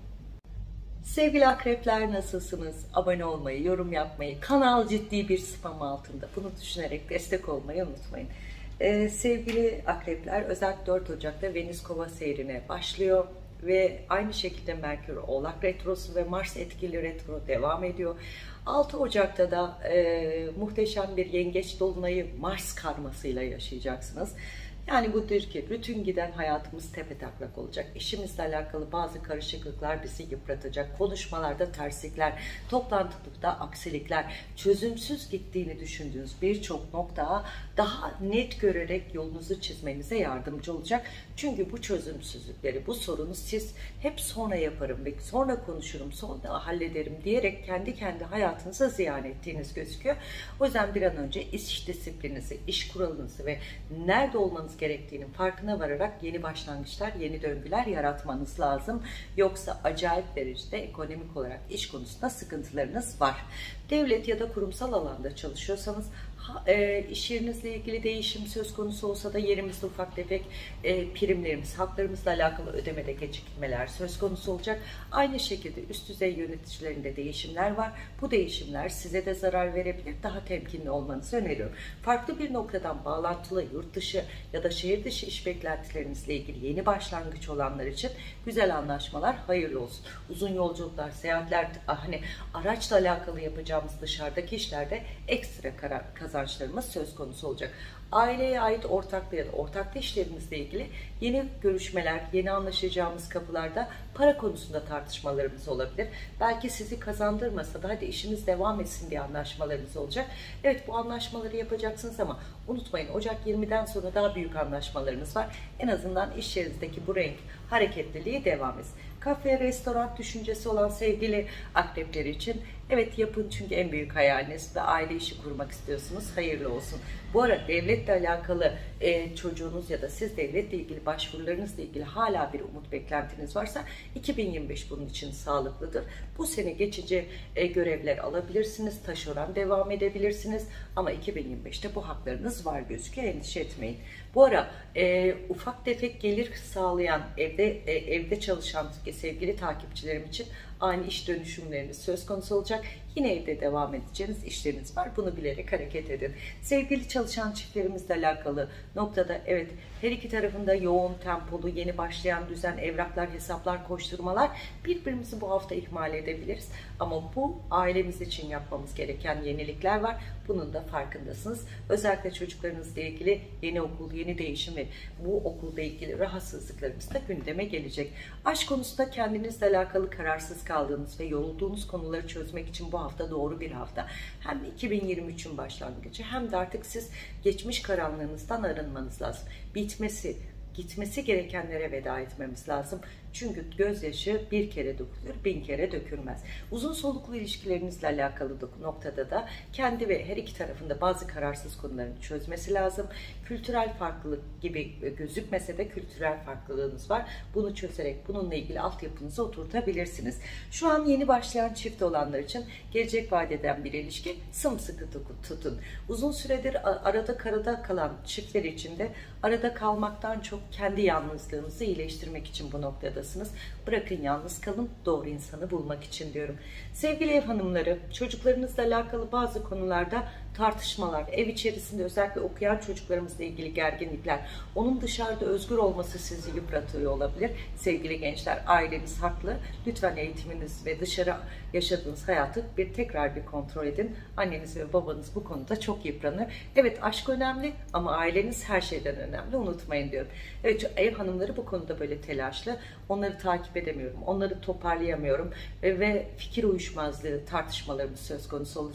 Sevgili akrepler, nasılsınız? Abone olmayı, yorum yapmayı, kanal ciddi bir spam altında. Bunu düşünerek destek olmayı unutmayın. Ee, sevgili akrepler, özellikle dört Ocak'ta Venüs Kova seyrine başlıyor. Ve aynı şekilde Merkür Oğlak Retrosu ve Mars etkili retro devam ediyor. altı Ocak'ta da e, muhteşem bir yengeç dolunayı Mars karmasıyla yaşayacaksınız. Yani bu diyor ki rutin giden hayatımız tepetaklak olacak. İşimizle alakalı bazı karışıklıklar bizi yıpratacak. Konuşmalarda terslikler, toplantıda aksilikler, çözümsüz gittiğini düşündüğünüz birçok nokta daha net görerek yolunuzu çizmenize yardımcı olacak. Çünkü bu çözümsüzlükleri, bu sorunu siz hep sonra yaparım ve sonra konuşurum, sonra hallederim diyerek kendi kendi hayatınıza ziyan ettiğiniz gözüküyor. O yüzden bir an önce iş disiplininizi, iş kuralınızı ve nerede olmanız gerektiğinin farkına vararak yeni başlangıçlar, yeni döngüler yaratmanız lazım. Yoksa acayip derecede ekonomik olarak iş konusunda sıkıntılarınız var. Devlet ya da kurumsal alanda çalışıyorsanız e, iş yerinizle ilgili değişim söz konusu olsa da yerimizde ufak tefek e, primlerimiz, haklarımızla alakalı ödemede gecikmeler söz konusu olacak. Aynı şekilde üst düzey yöneticilerinde değişimler var. Bu değişimler size de zarar verebilir. Daha temkinli olmanızı öneriyorum. Farklı bir noktadan bağlantılı yurt dışı ya da şehir dışı iş beklentilerinizle ilgili yeni başlangıç olanlar için güzel anlaşmalar hayırlı olsun. Uzun yolculuklar, seyahatler, hani araçla alakalı yapacağımız dışarıdaki işlerde ekstra karar kazançlarımız söz konusu olacak. Aileye ait ortaklığı ya da ortaklı işlerimizle ilgili yeni görüşmeler, yeni anlaşacağımız kapılarda para konusunda tartışmalarımız olabilir. Belki sizi kazandırmasa da hadi işiniz devam etsin diye anlaşmalarımız olacak. Evet, bu anlaşmaları yapacaksınız ama unutmayın, Ocak yirmiden sonra daha büyük anlaşmalarımız var. En azından iş yerinizdeki bu renk hareketliliği devam etsin. Kafe, restoran düşüncesi olan sevgili akrepleri için evet yapın, çünkü en büyük hayaliniz ve aile işi kurmak istiyorsunuz. Hayırlı olsun. Bu arada devletle alakalı e, çocuğunuz ya da siz devletle ilgili başvurularınızla ilgili hala bir umut beklentiniz varsa iki bin yirmi beş bunun için sağlıklıdır. Bu sene geçici e, görevler alabilirsiniz. Taşeron devam edebilirsiniz. Ama iki bin yirmi beşte bu haklarınız var gözüküyor. Endişe etmeyin. Bu ara e, ufak tefek gelir sağlayan evde e, evde çalışan sevgili takipçilerim için ani iş dönüşümleriniz söz konusu olacak. Yine evde devam edeceğiniz işleriniz var. Bunu bilerek hareket edin. Sevgili çalışan çiftlerimizle alakalı noktada evet, her iki tarafında yoğun tempolu, yeni başlayan düzen, evraklar, hesaplar, koşturmalar, birbirimizi bu hafta ihmal edebiliriz. Ama bu ailemiz için yapmamız gereken yenilikler var. Bunun da farkındasınız. Özellikle çocuklarınızla ilgili yeni okul, yeni değişim ve bu okulda ilgili rahatsızlıklarımız da gündeme gelecek. Aşk konusunda kendinizle alakalı kararsız kaldığınız ve yorulduğunuz konuları çözmek için bu hafta doğru bir hafta. Hem iki bin yirmi üçün başlangıcı hem de artık siz geçmiş karanlığınızdan arınmanız lazım. Bitmesi, gitmesi gerekenlere veda etmemiz lazım. Çünkü gözyaşı bir kere dökülür, bin kere dökülmez. Uzun soluklu ilişkilerinizle alakalı noktada da kendi ve her iki tarafında bazı kararsız konularını çözmesi lazım. Kültürel farklılık gibi gözükmese de kültürel farklılığınız var. Bunu çözerek bununla ilgili altyapınızı oturtabilirsiniz. Şu an yeni başlayan çift olanlar için gelecek vaat eden bir ilişki, sımsıkı tutun. Uzun süredir arada karada kalan çiftler için de arada kalmaktan çok kendi yalnızlığınızı iyileştirmek için bu noktada bırakın yalnız kalın, doğru insanı bulmak için diyorum. Sevgili ev hanımları, çocuklarınızla alakalı bazı konularda tartışmalar, ev içerisinde özellikle okuyan çocuklarımızla ilgili gerginlikler, onun dışarıda özgür olması sizi yıpratıyor olabilir. Sevgili gençler, aileniz haklı. Lütfen eğitiminiz ve dışarı yaşadığınız hayatı bir tekrar bir kontrol edin. Anneniz ve babanız bu konuda çok yıpranır. Evet, aşk önemli ama aileniz her şeyden önemli. Unutmayın diyorum. Evet, ev hanımları bu konuda böyle telaşlı. Onları takip edemiyorum. Onları toparlayamıyorum. Ve fikir uyuşmazlığı tartışmalarımız söz konusu olacak.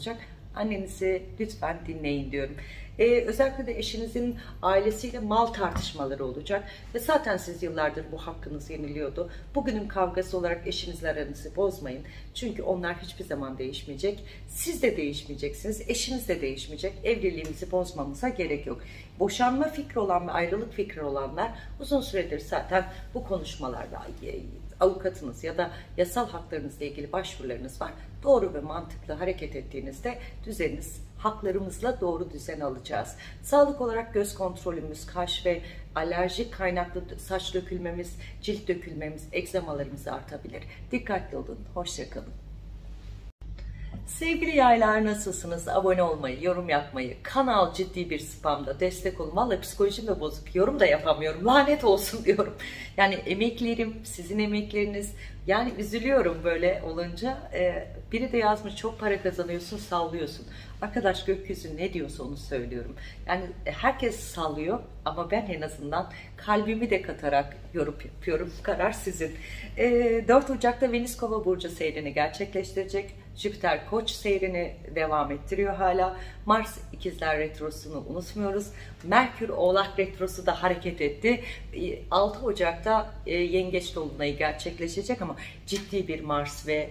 Annenizi lütfen dinleyin diyorum. Ee, özellikle de eşinizin ailesiyle mal tartışmaları olacak ve zaten siz yıllardır bu hakkınız yeniliyordu. Bugünün kavgası olarak eşinizle aranızı bozmayın. Çünkü onlar hiçbir zaman değişmeyecek. Siz de değişmeyeceksiniz, eşiniz de değişmeyecek. Evliliğimizi bozmamıza gerek yok. Boşanma fikri olan ve ayrılık fikri olanlar uzun süredir zaten bu konuşmalarda avukatınız ya da yasal haklarınızla ilgili başvurularınız var. Doğru ve mantıklı hareket ettiğinizde düzeniniz, haklarımızla doğru düzen alacağız. Sağlık olarak göz kontrolümüz, kaş ve alerjik kaynaklı saç dökülmemiz, cilt dökülmemiz, egzamalarımız artabilir. Dikkatli olun, hoşça kalın. Sevgili yaylar, nasılsınız? Abone olmayı, yorum yapmayı, kanal ciddi bir spamda destek olun. Vallahi psikolojim de bozuk. Yorum da yapamıyorum. Lanet olsun diyorum. Yani emeklerim, sizin emekleriniz. Yani üzülüyorum böyle olunca. Ee, biri de yazmış, çok para kazanıyorsun, sallıyorsun. Arkadaş, gökyüzü ne diyorsa onu söylüyorum. Yani herkes sallıyor ama ben en azından kalbimi de katarak yorum yapıyorum. Karar sizin. Ee, dört Ocak'ta Venüs Kova burcu seyrini gerçekleştirecek. Jüpiter Koç seyrini devam ettiriyor hala. Mars İkizler Retrosu'nu unutmuyoruz. Merkür Oğlak Retrosu da hareket etti. altı Ocak'ta e, Yengeç Dolunay'ı gerçekleşecek ama ciddi bir Mars ve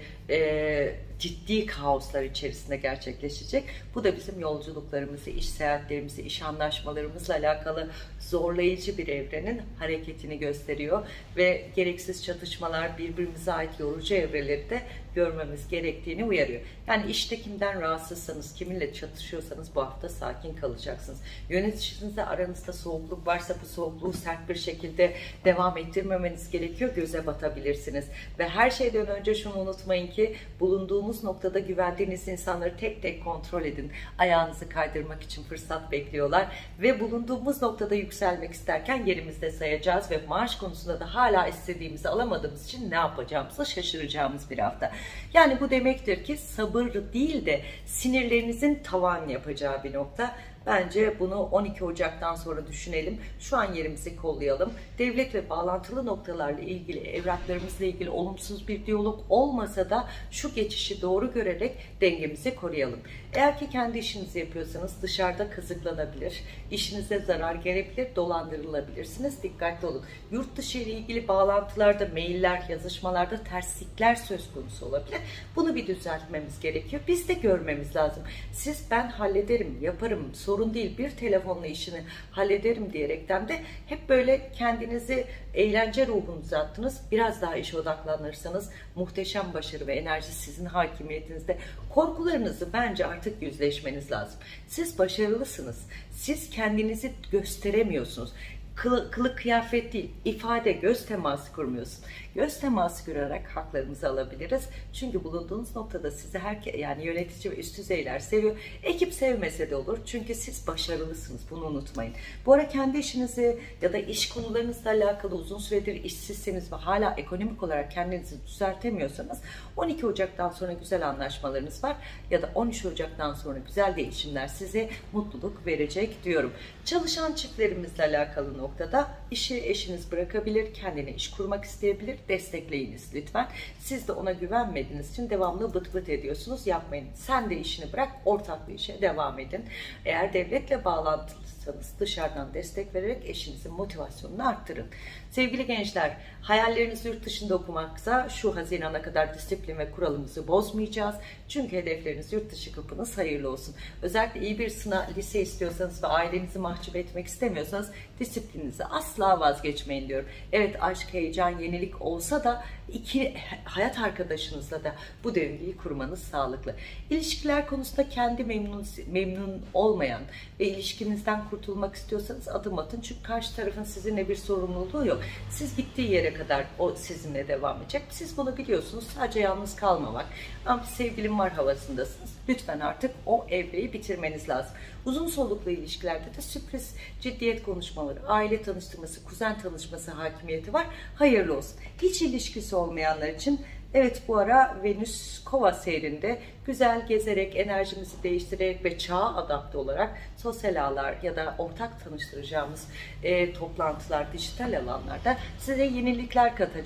e, ciddi kaoslar içerisinde gerçekleşecek. Bu da bizim yolculuklarımızı, iş seyahatlerimizi, iş anlaşmalarımızla alakalı zorlayıcı bir evrenin hareketini gösteriyor. Ve gereksiz çatışmalar, birbirimize ait yorucu evreleri de görmemiz gerektiğini uyarıyor. Yani işte kimden rahatsızsanız, kiminle çatışıyorsanız bu hafta sakin kalacaksınız. Yöneticinizle aranızda soğukluk varsa bu soğukluğu sert bir şekilde devam ettirmemeniz gerekiyor. Göze batabilirsiniz. Ve her şeyden önce şunu unutmayın ki bulunduğumuz noktada güvendiğiniz insanları tek tek kontrol edin. Ayağınızı kaydırmak için fırsat bekliyorlar. Ve bulunduğumuz noktada yükselmek isterken yerimizde sayacağız ve maaş konusunda da hala istediğimizi alamadığımız için ne yapacağımızı şaşıracağımız bir hafta. Yani bu demektir ki sabır değil de sinirlerinizin tavan yapacağı bir nokta. Bence bunu on iki Ocak'tan sonra düşünelim. Şu an yerimizi kollayalım. Devlet ve bağlantılı noktalarla ilgili, evraklarımızla ilgili olumsuz bir diyalog olmasa da şu geçişi doğru görerek dengemizi koruyalım. Eğer ki kendi işinizi yapıyorsanız dışarıda kazıklanabilir, işinize zarar gelebilir, dolandırılabilirsiniz. Dikkatli olun. Yurt dışı ile ilgili bağlantılarda, mailler, yazışmalarda terslikler söz konusu olabilir. Bunu bir düzeltmemiz gerekiyor. Biz de görmemiz lazım. Siz ben hallederim, yaparım, sorun değil, bir telefonla işini hallederim diyerekten de hep böyle kendinizi eğlence ruhunuza attınız. Biraz daha işe odaklanırsanız muhteşem başarı ve enerji sizin hakimiyetinizde. Korkularınızı bence artık yüzleşmeniz lazım. Siz başarılısınız. Siz kendinizi gösteremiyorsunuz. Kılık, kılık kıyafet değil, ifade, göz teması kurmuyorsun. Göz teması kurarak haklarımızı alabiliriz. Çünkü bulunduğunuz noktada sizi herkes, yani yönetici ve üst düzeyler seviyor. Ekip sevmese de olur. Çünkü siz başarılısınız. Bunu unutmayın. Bu ara kendi işinizi ya da iş konularınızla alakalı uzun süredir işsizseniz ve hala ekonomik olarak kendinizi düzeltemiyorsanız on iki Ocak'tan sonra güzel anlaşmalarınız var. Ya da on üç Ocak'tan sonra güzel değişimler size mutluluk verecek diyorum. Çalışan çiftlerimizle alakalı noktada işi eşiniz bırakabilir, kendine iş kurmak isteyebilir. Destekleyiniz lütfen. Siz de ona güvenmediğiniz için devamlı bıt bıt ediyorsunuz. Yapmayın. Sen de işini bırak, ortaklı işe devam edin. Eğer devletle bağlantılıysanız dışarıdan destek vererek eşinizin motivasyonunu arttırın. Sevgili gençler, hayallerinizi yurt dışında okumaksa şu Haziran'a kadar disiplin ve kuralımızı bozmayacağız. Çünkü hedefleriniz yurt dışı kapınız hayırlı olsun. Özellikle iyi bir sınav, lise istiyorsanız ve ailenizi mahcup etmek istemiyorsanız disiplininizi asla vazgeçmeyin diyorum. Evet, aşk, heyecan, yenilik olsa da iki hayat arkadaşınızla da bu döngüyü kurmanız sağlıklı. İlişkiler konusunda kendi memnun, memnun olmayan ve ilişkinizden kurtulmak istiyorsanız adım atın. Çünkü karşı tarafın sizinle bir sorumluluğu yok. Siz gittiği yere kadar o sizinle devam edecek. Siz bunu biliyorsunuz. Sadece yalnız kalmamak. Ama sevgilim var havasındasınız. Lütfen artık o evreyi bitirmeniz lazım. Uzun soluklu ilişkilerde de sürpriz ciddiyet konuşmaları, aile tanıştırması, kuzen tanışması hakimiyeti var. Hayırlı olsun. Hiç ilişkisi olmayanlar için evet, bu ara Venüs Kova seyrinde güzel gezerek, enerjimizi değiştirerek ve çağa adapte olarak sosyal ağlar ya da ortak tanıştıracağımız e, toplantılar, dijital alanlarda size yenilikler katacak.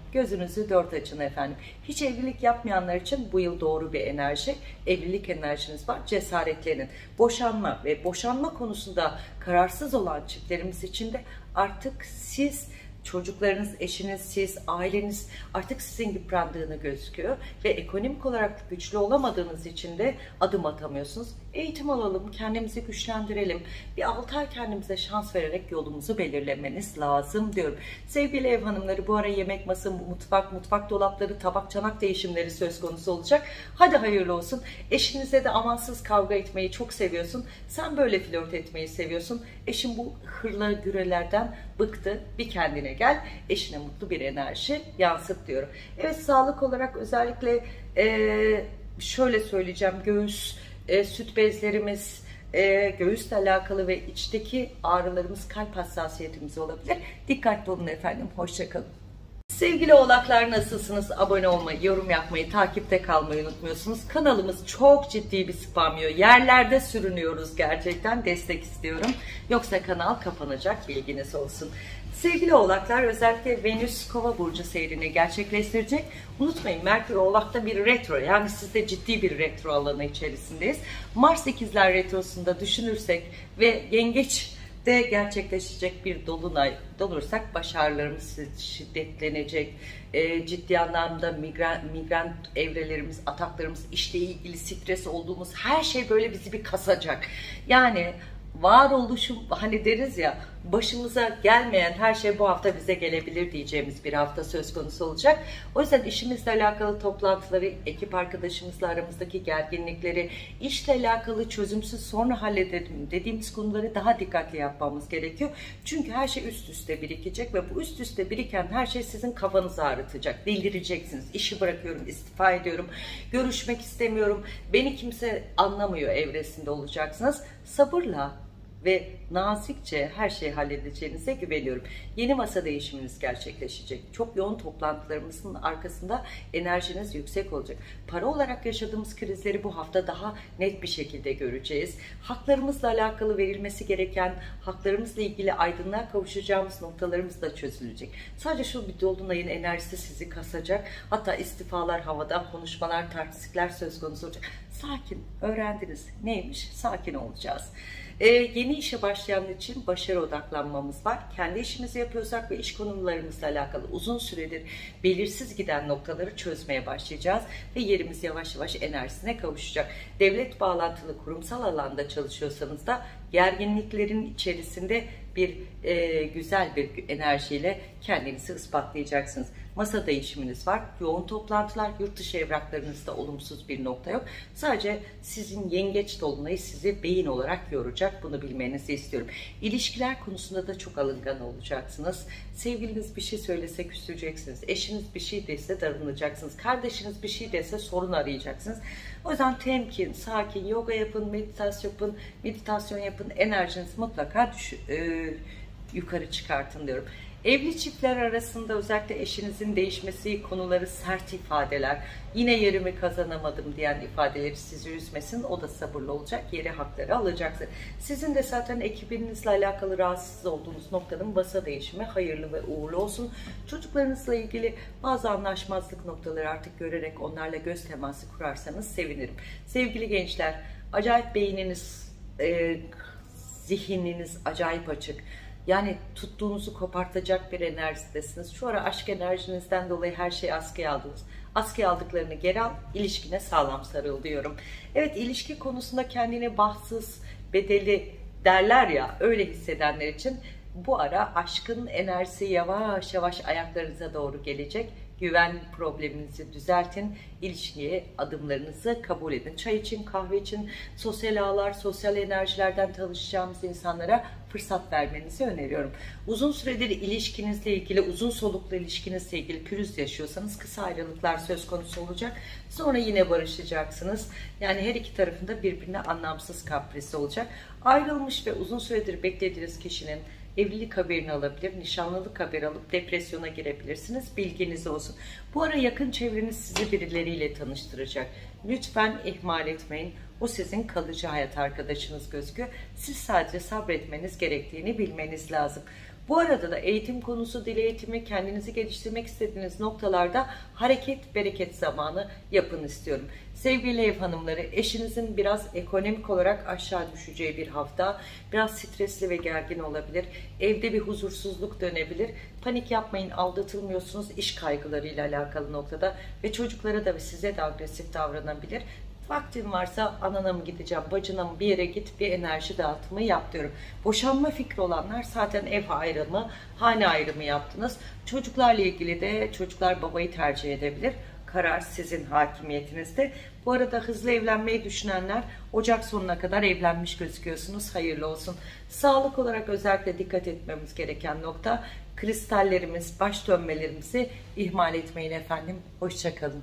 Gözünüzü dört açın efendim. Hiç evlilik yapmayanlar için bu yıl doğru bir enerji. Evlilik enerjiniz var. Cesaretlenin. Boşanma ve boşanma konusunda kararsız olan çiftlerimiz için de artık siz, çocuklarınız, eşiniz, siz, aileniz artık sizin yıprandığını gözüküyor ve ekonomik olarak güçlü olamadığınız için de adım atamıyorsunuz. Eğitim alalım, kendimizi güçlendirelim. Bir altı ay kendimize şans vererek yolumuzu belirlemeniz lazım diyorum. Sevgili ev hanımları, bu ara yemek masa, mutfak, mutfak dolapları, tabak çanak değişimleri söz konusu olacak. Hadi hayırlı olsun. Eşinize de amansız kavga etmeyi çok seviyorsun. Sen böyle flört etmeyi seviyorsun. Eşin bu hırla gürelerden bıktı. Bir kendine gel. Eşine mutlu bir enerji yansıt diyorum. Evet, sağlık olarak özellikle ee, şöyle söyleyeceğim. Göğüs, E, süt bezlerimiz, e, göğüsle alakalı ve içteki ağrılarımız, kalp hassasiyetimiz olabilir. Dikkatli olun efendim. Hoşçakalın. Sevgili oğlaklar, nasılsınız? Abone olmayı, yorum yapmayı, takipte kalmayı unutmuyorsunuz. Kanalımız çok ciddi bir spamlıyor. Yerlerde sürünüyoruz gerçekten. Destek istiyorum. Yoksa kanal kapanacak, bilginiz olsun. Sevgili oğlaklar, özellikle Venüs Kova burcu seyrini gerçekleştirecek. Unutmayın, Merkür Oğlak'ta bir retro, yani sizde ciddi bir retro alanı içerisindeyiz. Mars ikizler retrosunda düşünürsek ve Yengeç'te gerçekleşecek bir dolunay olursak başarılarımız şiddetlenecek. E, ciddi anlamda migren, migren evrelerimiz, ataklarımız, işle ilgili stres olduğumuz her şey böyle bizi bir kasacak. Yani varoluşum, hani deriz ya, başımıza gelmeyen her şey bu hafta bize gelebilir diyeceğimiz bir hafta söz konusu olacak. O yüzden işimizle alakalı toplantıları, ekip arkadaşımızla aramızdaki gerginlikleri, işle alakalı çözümsüz sonra halledelim dediğimiz konuları daha dikkatli yapmamız gerekiyor. Çünkü her şey üst üste birikecek ve bu üst üste biriken her şey sizin kafanızı ağrıtacak. Delireceksiniz. İşi bırakıyorum, istifa ediyorum, görüşmek istemiyorum, beni kimse anlamıyor evresinde olacaksınız. Sabırla ve nazikçe her şeyi halledeceğinize güveniyorum. Yeni masa değişiminiz gerçekleşecek. Çok yoğun toplantılarımızın arkasında enerjiniz yüksek olacak. Para olarak yaşadığımız krizleri bu hafta daha net bir şekilde göreceğiz. Haklarımızla alakalı verilmesi gereken, haklarımızla ilgili aydınlığa kavuşacağımız noktalarımız da çözülecek. Sadece şu bir dolunayın enerjisi sizi kasacak. Hatta istifalar havada, konuşmalar, tartışmalar söz konusu olacak. Sakin, öğrendiniz. Neymiş? Sakin olacağız. Ee, yeni işe başlayanlar için başarı odaklanmamız var. Kendi işimizi yapıyorsak ve iş konumlarımızla alakalı uzun süredir belirsiz giden noktaları çözmeye başlayacağız ve yerimiz yavaş yavaş enerjisine kavuşacak. Devlet bağlantılı kurumsal alanda çalışıyorsanız da gerginliklerin içerisinde bir e, güzel bir enerjiyle kendinizi ispatlayacaksınız. Masa değişiminiz var. Yoğun toplantılar, yurt dışı evraklarınızda olumsuz bir nokta yok. Sadece sizin yengeç dolunayı sizi beyin olarak yoracak. Bunu bilmenizi istiyorum. İlişkiler konusunda da çok alıngan olacaksınız. Sevgiliniz bir şey söylese küseceksiniz. Eşiniz bir şey dese darılacaksınız. Kardeşiniz bir şey dese sorun arayacaksınız. O yüzden temkin, sakin, yoga yapın, meditasyon yapın, meditasyon yapın. Enerjinizi mutlaka düş e, yukarı çıkartın diyorum. Evli çiftler arasında özellikle eşinizin değişmesi konuları, sert ifadeler, yine yerimi kazanamadım diyen ifadeleri sizi üzmesin. O da sabırlı olacak, yeri hakları alacaksın. Sizin de zaten ekibinizle alakalı rahatsız olduğunuz noktanın masa değişimi hayırlı ve uğurlu olsun. Çocuklarınızla ilgili bazı anlaşmazlık noktaları artık görerek onlarla göz teması kurarsanız sevinirim. Sevgili gençler, acayip beyniniz, e, zihniniz acayip açık. Yani tuttuğunuzu kopartacak bir enerjidesiniz. Şu ara aşk enerjinizden dolayı her şeyi askıya aldınız. Askıya aldıklarını geri al, ilişkine sağlam sarıl diyorum. Evet, ilişki konusunda kendini bahtsız, bedeli derler ya, öyle hissedenler için bu ara aşkın enerjisi yavaş yavaş ayaklarınıza doğru gelecek. Güven probleminizi düzeltin, ilişkiye adımlarınızı kabul edin. Çay için, kahve için, sosyal ağlar, sosyal enerjilerden tanışacağımız insanlara fırsat vermenizi öneriyorum. Uzun süredir ilişkinizle ilgili, uzun soluklu ilişkinizle ilgili pürüz yaşıyorsanız kısa ayrılıklar söz konusu olacak. Sonra yine barışacaksınız. Yani her iki tarafında birbirine anlamsız kaprisi olacak. Ayrılmış ve uzun süredir beklediğiniz kişinin evlilik haberini alabilir, nişanlılık haberi alıp depresyona girebilirsiniz. Bilginiz olsun. Bu ara yakın çevreniz sizi birileriyle tanıştıracak. Lütfen ihmal etmeyin. O sizin kalıcı hayat arkadaşınız gözüküyor. Siz sadece sabretmeniz gerektiğini bilmeniz lazım. Bu arada da eğitim konusu, dil eğitimi, kendinizi geliştirmek istediğiniz noktalarda hareket, bereket zamanı yapın istiyorum. Sevgili ev hanımları, eşinizin biraz ekonomik olarak aşağı düşeceği bir hafta, biraz stresli ve gergin olabilir. Evde bir huzursuzluk dönebilir. Panik yapmayın, aldatılmıyorsunuz iş kaygılarıyla alakalı noktada ve çocuklara da ve size de agresif davranabilir. Vaktin varsa anana mı gideceğim, bacına mı bir yere git, bir enerji dağıtımı yap diyorum. Boşanma fikri olanlar zaten ev ayrımı, hane ayrımı yaptınız. Çocuklarla ilgili de çocuklar babayı tercih edebilir. Karar sizin hakimiyetinizde. Bu arada hızlı evlenmeyi düşünenler Ocak sonuna kadar evlenmiş gözüküyorsunuz. Hayırlı olsun. Sağlık olarak özellikle dikkat etmemiz gereken nokta kristallerimiz, baş dönmelerimizi ihmal etmeyin efendim. Hoşça kalın.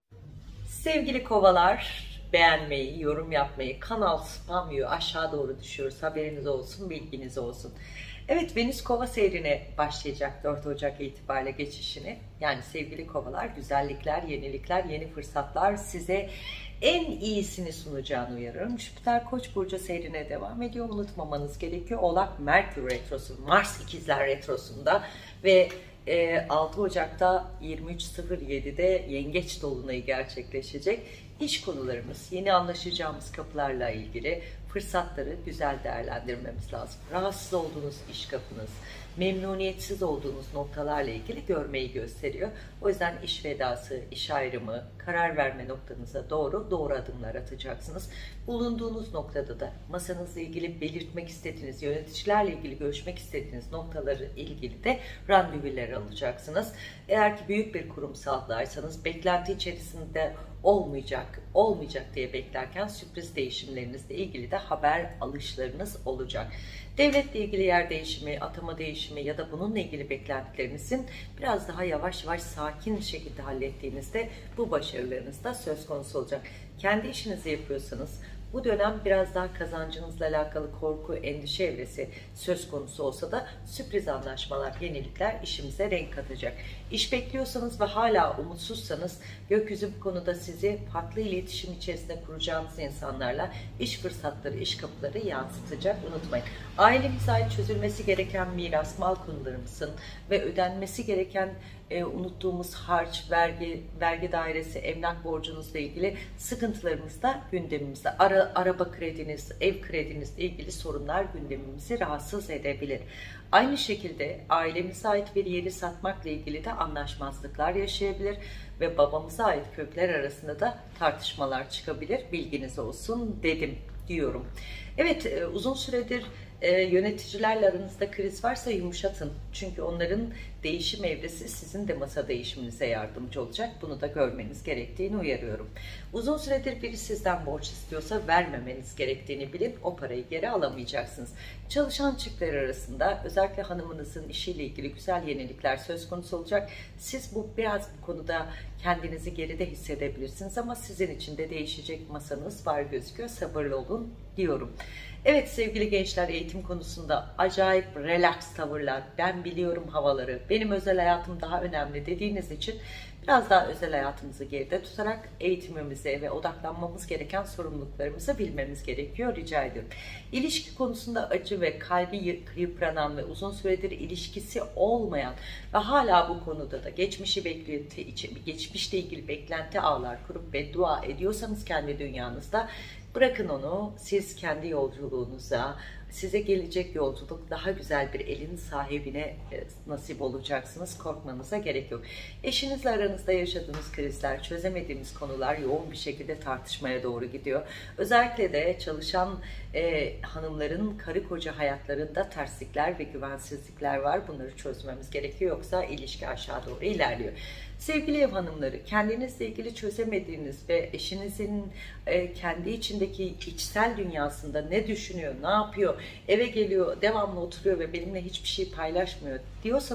Sevgili kovalar, beğenmeyi, yorum yapmayı, kanal spamlıyor, aşağı doğru düşüyoruz. Haberiniz olsun, bilginiz olsun. Evet, Venüs Kova seyrine başlayacak dört Ocak itibariyle geçişini. Yani sevgili kovalar, güzellikler, yenilikler, yeni fırsatlar size en iyisini sunacağını uyarıyorum. Jüpiter Koç burcu seyrine devam ediyor. Unutmamanız gerekiyor. Oğlak Merkür retrosu, Mars ikizler retrosunda ve altı Ocak'ta yirmi üç sıfır yedi'de Yengeç Dolunayı gerçekleşecek. İş konularımız, yeni anlaşacağımız kapılarla ilgili fırsatları güzel değerlendirmemiz lazım. Rahatsız olduğunuz iş kapınız, memnuniyetsiz olduğunuz noktalarla ilgili görmeyi gösteriyor. O yüzden iş vedası, iş ayrımı, karar verme noktanıza doğru doğru adımlar atacaksınız. Bulunduğunuz noktada da masanızla ilgili belirtmek istediğiniz, yöneticilerle ilgili görüşmek istediğiniz noktaları ilgili de randevular alacaksınız. Eğer ki büyük bir kurumsaldaysanız beklenti içerisinde olmayacak, olmayacak diye beklerken sürpriz değişimlerinizle ilgili de haber alışlarınız olacak. Devletle ilgili yer değişimi, atama değişimi ya da bununla ilgili beklentilerinizin biraz daha yavaş yavaş sakin şekilde hallettiğinizde bu başarılarınız da söz konusu olacak. Kendi işinizi yapıyorsanız bu dönem biraz daha kazancınızla alakalı korku, endişe evresi söz konusu olsa da sürpriz anlaşmalar, yenilikler işimize renk katacak. İş bekliyorsanız ve hala umutsuzsanız gökyüzü bu konuda sizi farklı iletişim içerisinde kuracağınız insanlarla iş fırsatları, iş kapıları yansıtacak. Unutmayın. Ailemize ait çözülmesi gereken miras, mal konularımızın ve ödenmesi gereken e, unuttuğumuz harç, vergi, vergi dairesi, emlak borcunuzla ilgili sıkıntılarımız da gündemimizde. Ara, araba krediniz, ev kredinizle ilgili sorunlar gündemimizi rahatsız edebilir. Aynı şekilde ailemize ait bir yeri satmakla ilgili de anlaşmazlıklar yaşayabilir ve babamıza ait kökler arasında da tartışmalar çıkabilir. Bilginiz olsun dedim diyorum. Evet, uzun süredir e, yöneticilerle aranızda kriz varsa yumuşatın. Çünkü onların değişim evresi sizin de masa değişiminize yardımcı olacak. Bunu da görmeniz gerektiğini uyarıyorum. Uzun süredir biri sizden borç istiyorsa vermemeniz gerektiğini bilin. O parayı geri alamayacaksınız. Çalışan çiftler arasında özellikle hanımınızın işiyle ilgili güzel yenilikler söz konusu olacak. Siz bu biraz bu konuda kendinizi geride hissedebilirsiniz ama sizin için de değişecek masanız var gözüküyor. Sabırlı olun diyorum. Evet sevgili gençler, eğitim konusunda acayip relax tavırlar, ben biliyorum havaları, benim özel hayatım daha önemli dediğiniz için biraz daha özel hayatımızı geride tutarak eğitimimize ve odaklanmamız gereken sorumluluklarımızı bilmemiz gerekiyor, rica ediyorum. İlişki konusunda acı ve kalbi yıpranan ve uzun süredir ilişkisi olmayan ve hala bu konuda da geçmişi beklenti, geçmişle ilgili beklenti ağlar kurup beddua ediyorsanız kendi dünyanızda, bırakın onu, siz kendi yolculuğunuza, size gelecek yolculuk daha güzel bir elin sahibine nasip olacaksınız. Korkmanıza gerek yok. Eşinizle aranızda yaşadığınız krizler, çözemediğimiz konular yoğun bir şekilde tartışmaya doğru gidiyor. Özellikle de çalışan e, hanımların karı koca hayatlarında terslikler ve güvensizlikler var. Bunları çözmemiz gerekiyor. Yoksa ilişki aşağı doğru ilerliyor. Sevgili ev hanımları, kendinizle ilgili çözemediğiniz ve eşinizin e, kendi içindeki içsel dünyasında ne düşünüyor, ne yapıyor, eve geliyor, devamlı oturuyor ve benimle hiçbir şey paylaşmıyor diyorsanız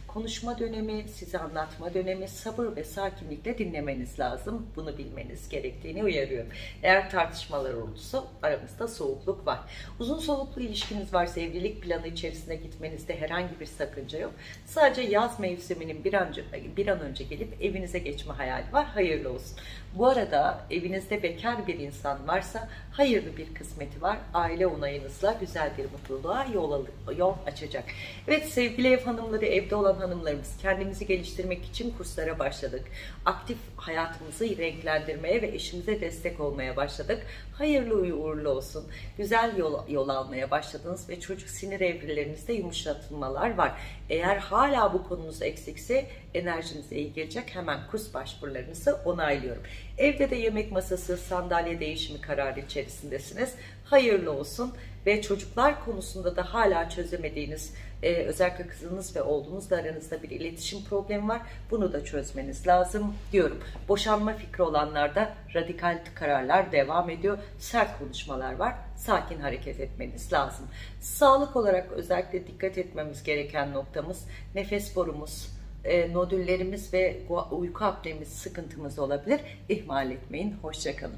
Konuşma dönemi, size anlatma dönemi, sabır ve sakinlikle dinlemeniz lazım. Bunu bilmeniz gerektiğini uyarıyorum. Eğer tartışmalar olursa aramızda soğukluk var. Uzun soluklu ilişkiniz varsa evlilik planı içerisinde gitmenizde herhangi bir sakınca yok. Sadece yaz mevsiminin bir an önce, bir an önce gelip evinize geçme hayali var. Hayırlı olsun. Bu arada evinizde bekar bir insan varsa hayırlı bir kısmeti var. Aile onayınızla güzel bir mutluluğa yol, yol açacak. Evet sevgili ev hanımları, evde olan hanımlarımız, kendimizi geliştirmek için kurslara başladık. Aktif hayatımızı renklendirmeye ve eşimize destek olmaya başladık. Hayırlı uğurlu olsun. Güzel yol, yol almaya başladınız ve çocuk sinir evrelerinizde yumuşatılmalar var. Eğer hala bu konunuz eksikse enerjinize iyi gelecek. Hemen kurs başvurularınızı onaylıyorum. Evde de yemek masası, sandalye değişimi kararı içerisindesiniz. Hayırlı olsun. Ve çocuklar konusunda da hala çözemediğiniz, e, özellikle kızınız ve oğlunuzla aranızda bir iletişim problemi var. Bunu da çözmeniz lazım diyorum. Boşanma fikri olanlarda radikal kararlar devam ediyor. Sert konuşmalar var. Sakin hareket etmeniz lazım. Sağlık olarak özellikle dikkat etmemiz gereken noktamız nefes borumuz, e, nodüllerimiz ve uyku apnemiz sıkıntımız olabilir. İhmal etmeyin. Hoşça kalın.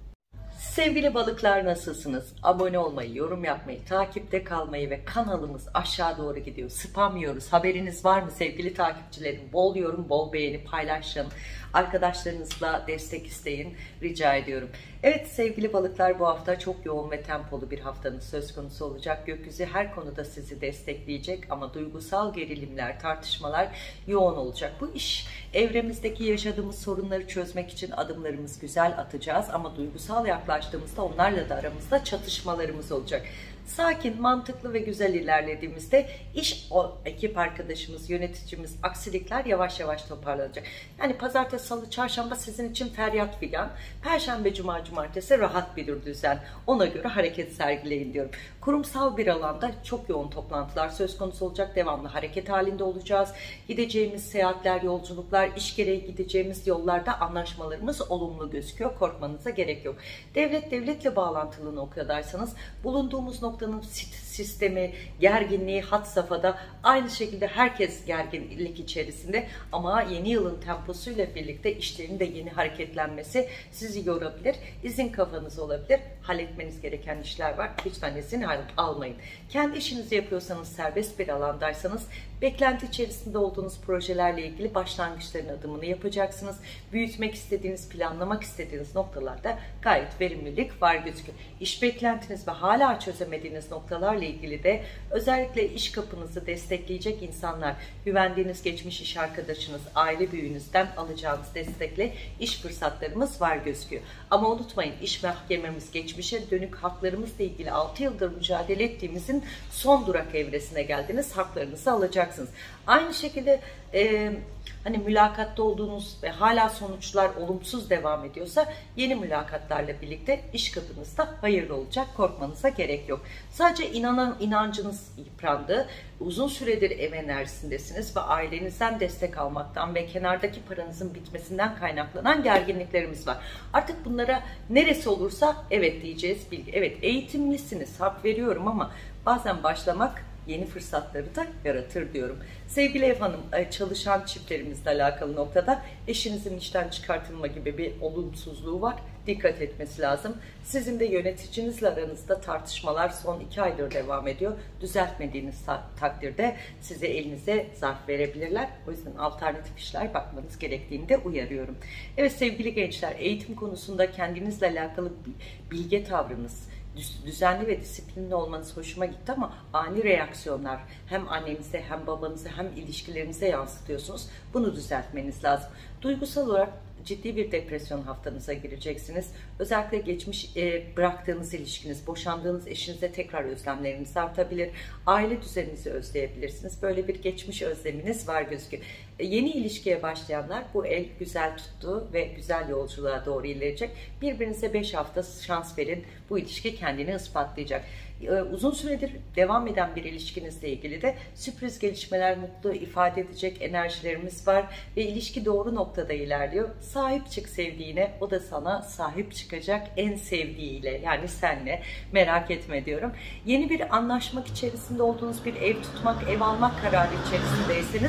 Sevgili balıklar nasılsınız? Abone olmayı, yorum yapmayı, takipte kalmayı ve kanalımız aşağı doğru gidiyor. Spam yiyoruz. Haberiniz var mı sevgili takipçilerim? Bol yorum, bol beğeni paylaşın. Arkadaşlarınızla destek isteyin. Rica ediyorum. Evet sevgili balıklar, bu hafta çok yoğun ve tempolu bir haftanın söz konusu olacak. Gökyüzü her konuda sizi destekleyecek ama duygusal gerilimler, tartışmalar yoğun olacak. Bu iş evremizdeki yaşadığımız sorunları çözmek için adımlarımız güzel atacağız ama duygusal yaklaştığımızda onlarla da aramızda çatışmalarımız olacak. Sakin, mantıklı ve güzel ilerlediğimizde iş, o ekip arkadaşımız, yöneticimiz, aksilikler yavaş yavaş toparlanacak. Yani pazartesi, salı, çarşamba sizin için feryat figan. Perşembe, cuma, cumartesi rahat bir düzen. Ona göre hareket sergileyin diyorum. Kurumsal bir alanda çok yoğun toplantılar söz konusu olacak. Devamlı hareket halinde olacağız. Gideceğimiz seyahatler, yolculuklar, iş gereği gideceğimiz yollarda anlaşmalarımız olumlu gözüküyor. Korkmanıza gerek yok. Devlet devletle bağlantılı noktadaysanız bulunduğumuz nokta noktanın sistemi, gerginliği had safhada, aynı şekilde herkes gerginlik içerisinde ama yeni yılın temposuyla birlikte işlerin de yeni hareketlenmesi sizi yorabilir. İzin kafanız olabilir. Halletmeniz gereken işler var. Lütfen izin almayın. Kendi işinizi yapıyorsanız, serbest bir alandaysanız beklenti içerisinde olduğunuz projelerle ilgili başlangıçların adımını yapacaksınız. Büyütmek istediğiniz, planlamak istediğiniz noktalarda gayet verimlilik var gözüküyor. İş beklentiniz ve hala çözemediğiniz noktalarla ilgili de özellikle iş kapınızı destekleyecek insanlar, güvendiğiniz geçmiş iş arkadaşınız, aile büyüğünüzden alacağınız destekle iş fırsatlarımız var gözüküyor. Ama unutmayın, iş mahkememiz geçmişe dönük haklarımızla ilgili altı yıldır mücadele ettiğimizin son durak evresine geldiniz. Haklarınızı alacaksınız. Aynı şekilde e, hani mülakatta olduğunuz ve hala sonuçlar olumsuz devam ediyorsa yeni mülakatlarla birlikte iş kapınızda hayırlı olacak. Korkmanıza gerek yok. Sadece inanan inancınız yıprandı. Uzun süredir ev enerjisindesiniz ve ailenizden destek almaktan ve kenardaki paranızın bitmesinden kaynaklanan gerginliklerimiz var. Artık bunlara neresi olursa evet diyeceğiz. Bilgi. Evet, eğitimlisiniz, hak veriyorum ama bazen başlamak yeni fırsatları da yaratır diyorum. Sevgili ev hanım, çalışan çiftlerimizle alakalı noktada eşinizin işten çıkartılma gibi bir olumsuzluğu var. Dikkat etmesi lazım. Sizin de yöneticinizle aranızda tartışmalar son iki aydır devam ediyor. Düzeltmediğiniz takdirde size elinize zarf verebilirler. O yüzden alternatif işler bakmanız gerektiğini de uyarıyorum. Evet sevgili gençler, eğitim konusunda kendinizle alakalı bilge tavrınız, düzenli ve disiplinli olmanız hoşuma gitti ama ani reaksiyonlar hem annenize hem babanıza hem ilişkilerinize yansıtıyorsunuz. Bunu düzeltmeniz lazım. Duygusal olarak ciddi bir depresyon haftanıza gireceksiniz. Özellikle geçmiş e, bıraktığınız ilişkiniz, boşandığınız eşinize tekrar özlemleriniz artabilir. Aile düzeninizi özleyebilirsiniz. Böyle bir geçmiş özleminiz var gözüküyor. E, yeni ilişkiye başlayanlar bu el güzel tuttu ve güzel yolculuğa doğru ilerleyecek. Birbirinize beş hafta şans verin. Bu ilişki kendini ispatlayacak. Uzun süredir devam eden bir ilişkinizle ilgili de sürpriz gelişmeler, mutlu ifade edecek enerjilerimiz var ve ilişki doğru noktada ilerliyor. Sahip çık sevdiğine, o da sana sahip çıkacak en sevdiğiyle, yani senle, merak etme diyorum. Yeni bir anlaşmak içerisinde olduğunuz bir ev tutmak, ev almak kararı içerisindeyseniz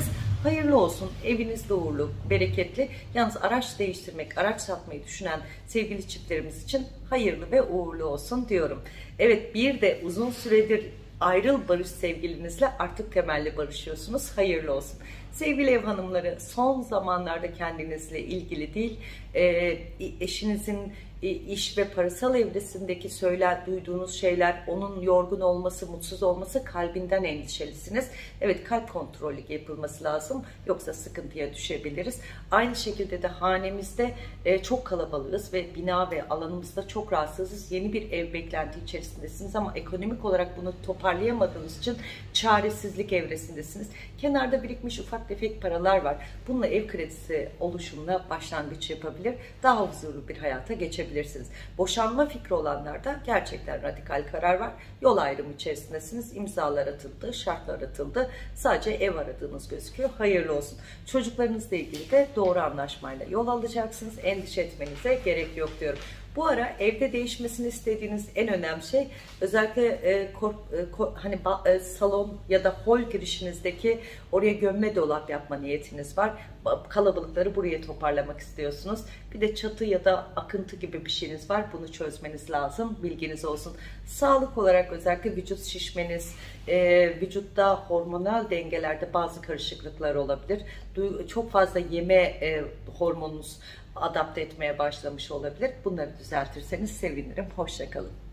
Hayırlı olsun, evinizde uğurlu, bereketli. Yalnız araç değiştirmek, araç satmayı düşünen sevgili çiftlerimiz için hayırlı ve uğurlu olsun diyorum. Evet, bir de uzun süredir ayrıl barış sevgilinizle artık temelli barışıyorsunuz. Hayırlı olsun. Sevgili ev hanımları, son zamanlarda kendinizle ilgili değil, eşinizin iş ve parasal evresindeki söylen, duyduğunuz şeyler, onun yorgun olması, mutsuz olması, kalbinden endişelisiniz. Evet, kalp kontrolü yapılması lazım. Yoksa sıkıntıya düşebiliriz. Aynı şekilde de hanemizde çok kalabalığız ve bina ve alanımızda çok rahatsızız. Yeni bir ev beklenti içerisindesiniz ama ekonomik olarak bunu toparlayamadığınız için çaresizlik evresindesiniz. Kenarda birikmiş ufak tefek paralar var. Bununla ev kredisi oluşumuna başlangıç yapabilir. Daha huzurlu bir hayata geçebilirsiniz. Boşanma fikri olanlarda gerçekten radikal karar var. Yol ayrımı içerisindesiniz. İmzalar atıldı, şartlar atıldı. Sadece ev aradığınız gözüküyor. Hayırlı olsun. Çocuklarınızla ilgili de doğru anlaşmayla yol alacaksınız. Endişe etmenize gerek yok diyorum. Bu ara evde değişmesini istediğiniz en önemli şey özellikle e, kor, e, kor, hani ba, e, salon ya da hol girişinizdeki oraya gömme dolap yapma niyetiniz var. Kalabalıkları buraya toparlamak istiyorsunuz. Bir de çatı ya da akıntı gibi bir şeyiniz var. Bunu çözmeniz lazım. Bilginiz olsun. Sağlık olarak özellikle vücut şişmeniz, e, vücutta hormonal dengelerde bazı karışıklıklar olabilir. Çok fazla yeme e, hormonunuz adapte etmeye başlamış olabilir. Bunları düzeltirseniz sevinirim. Hoşça kalın.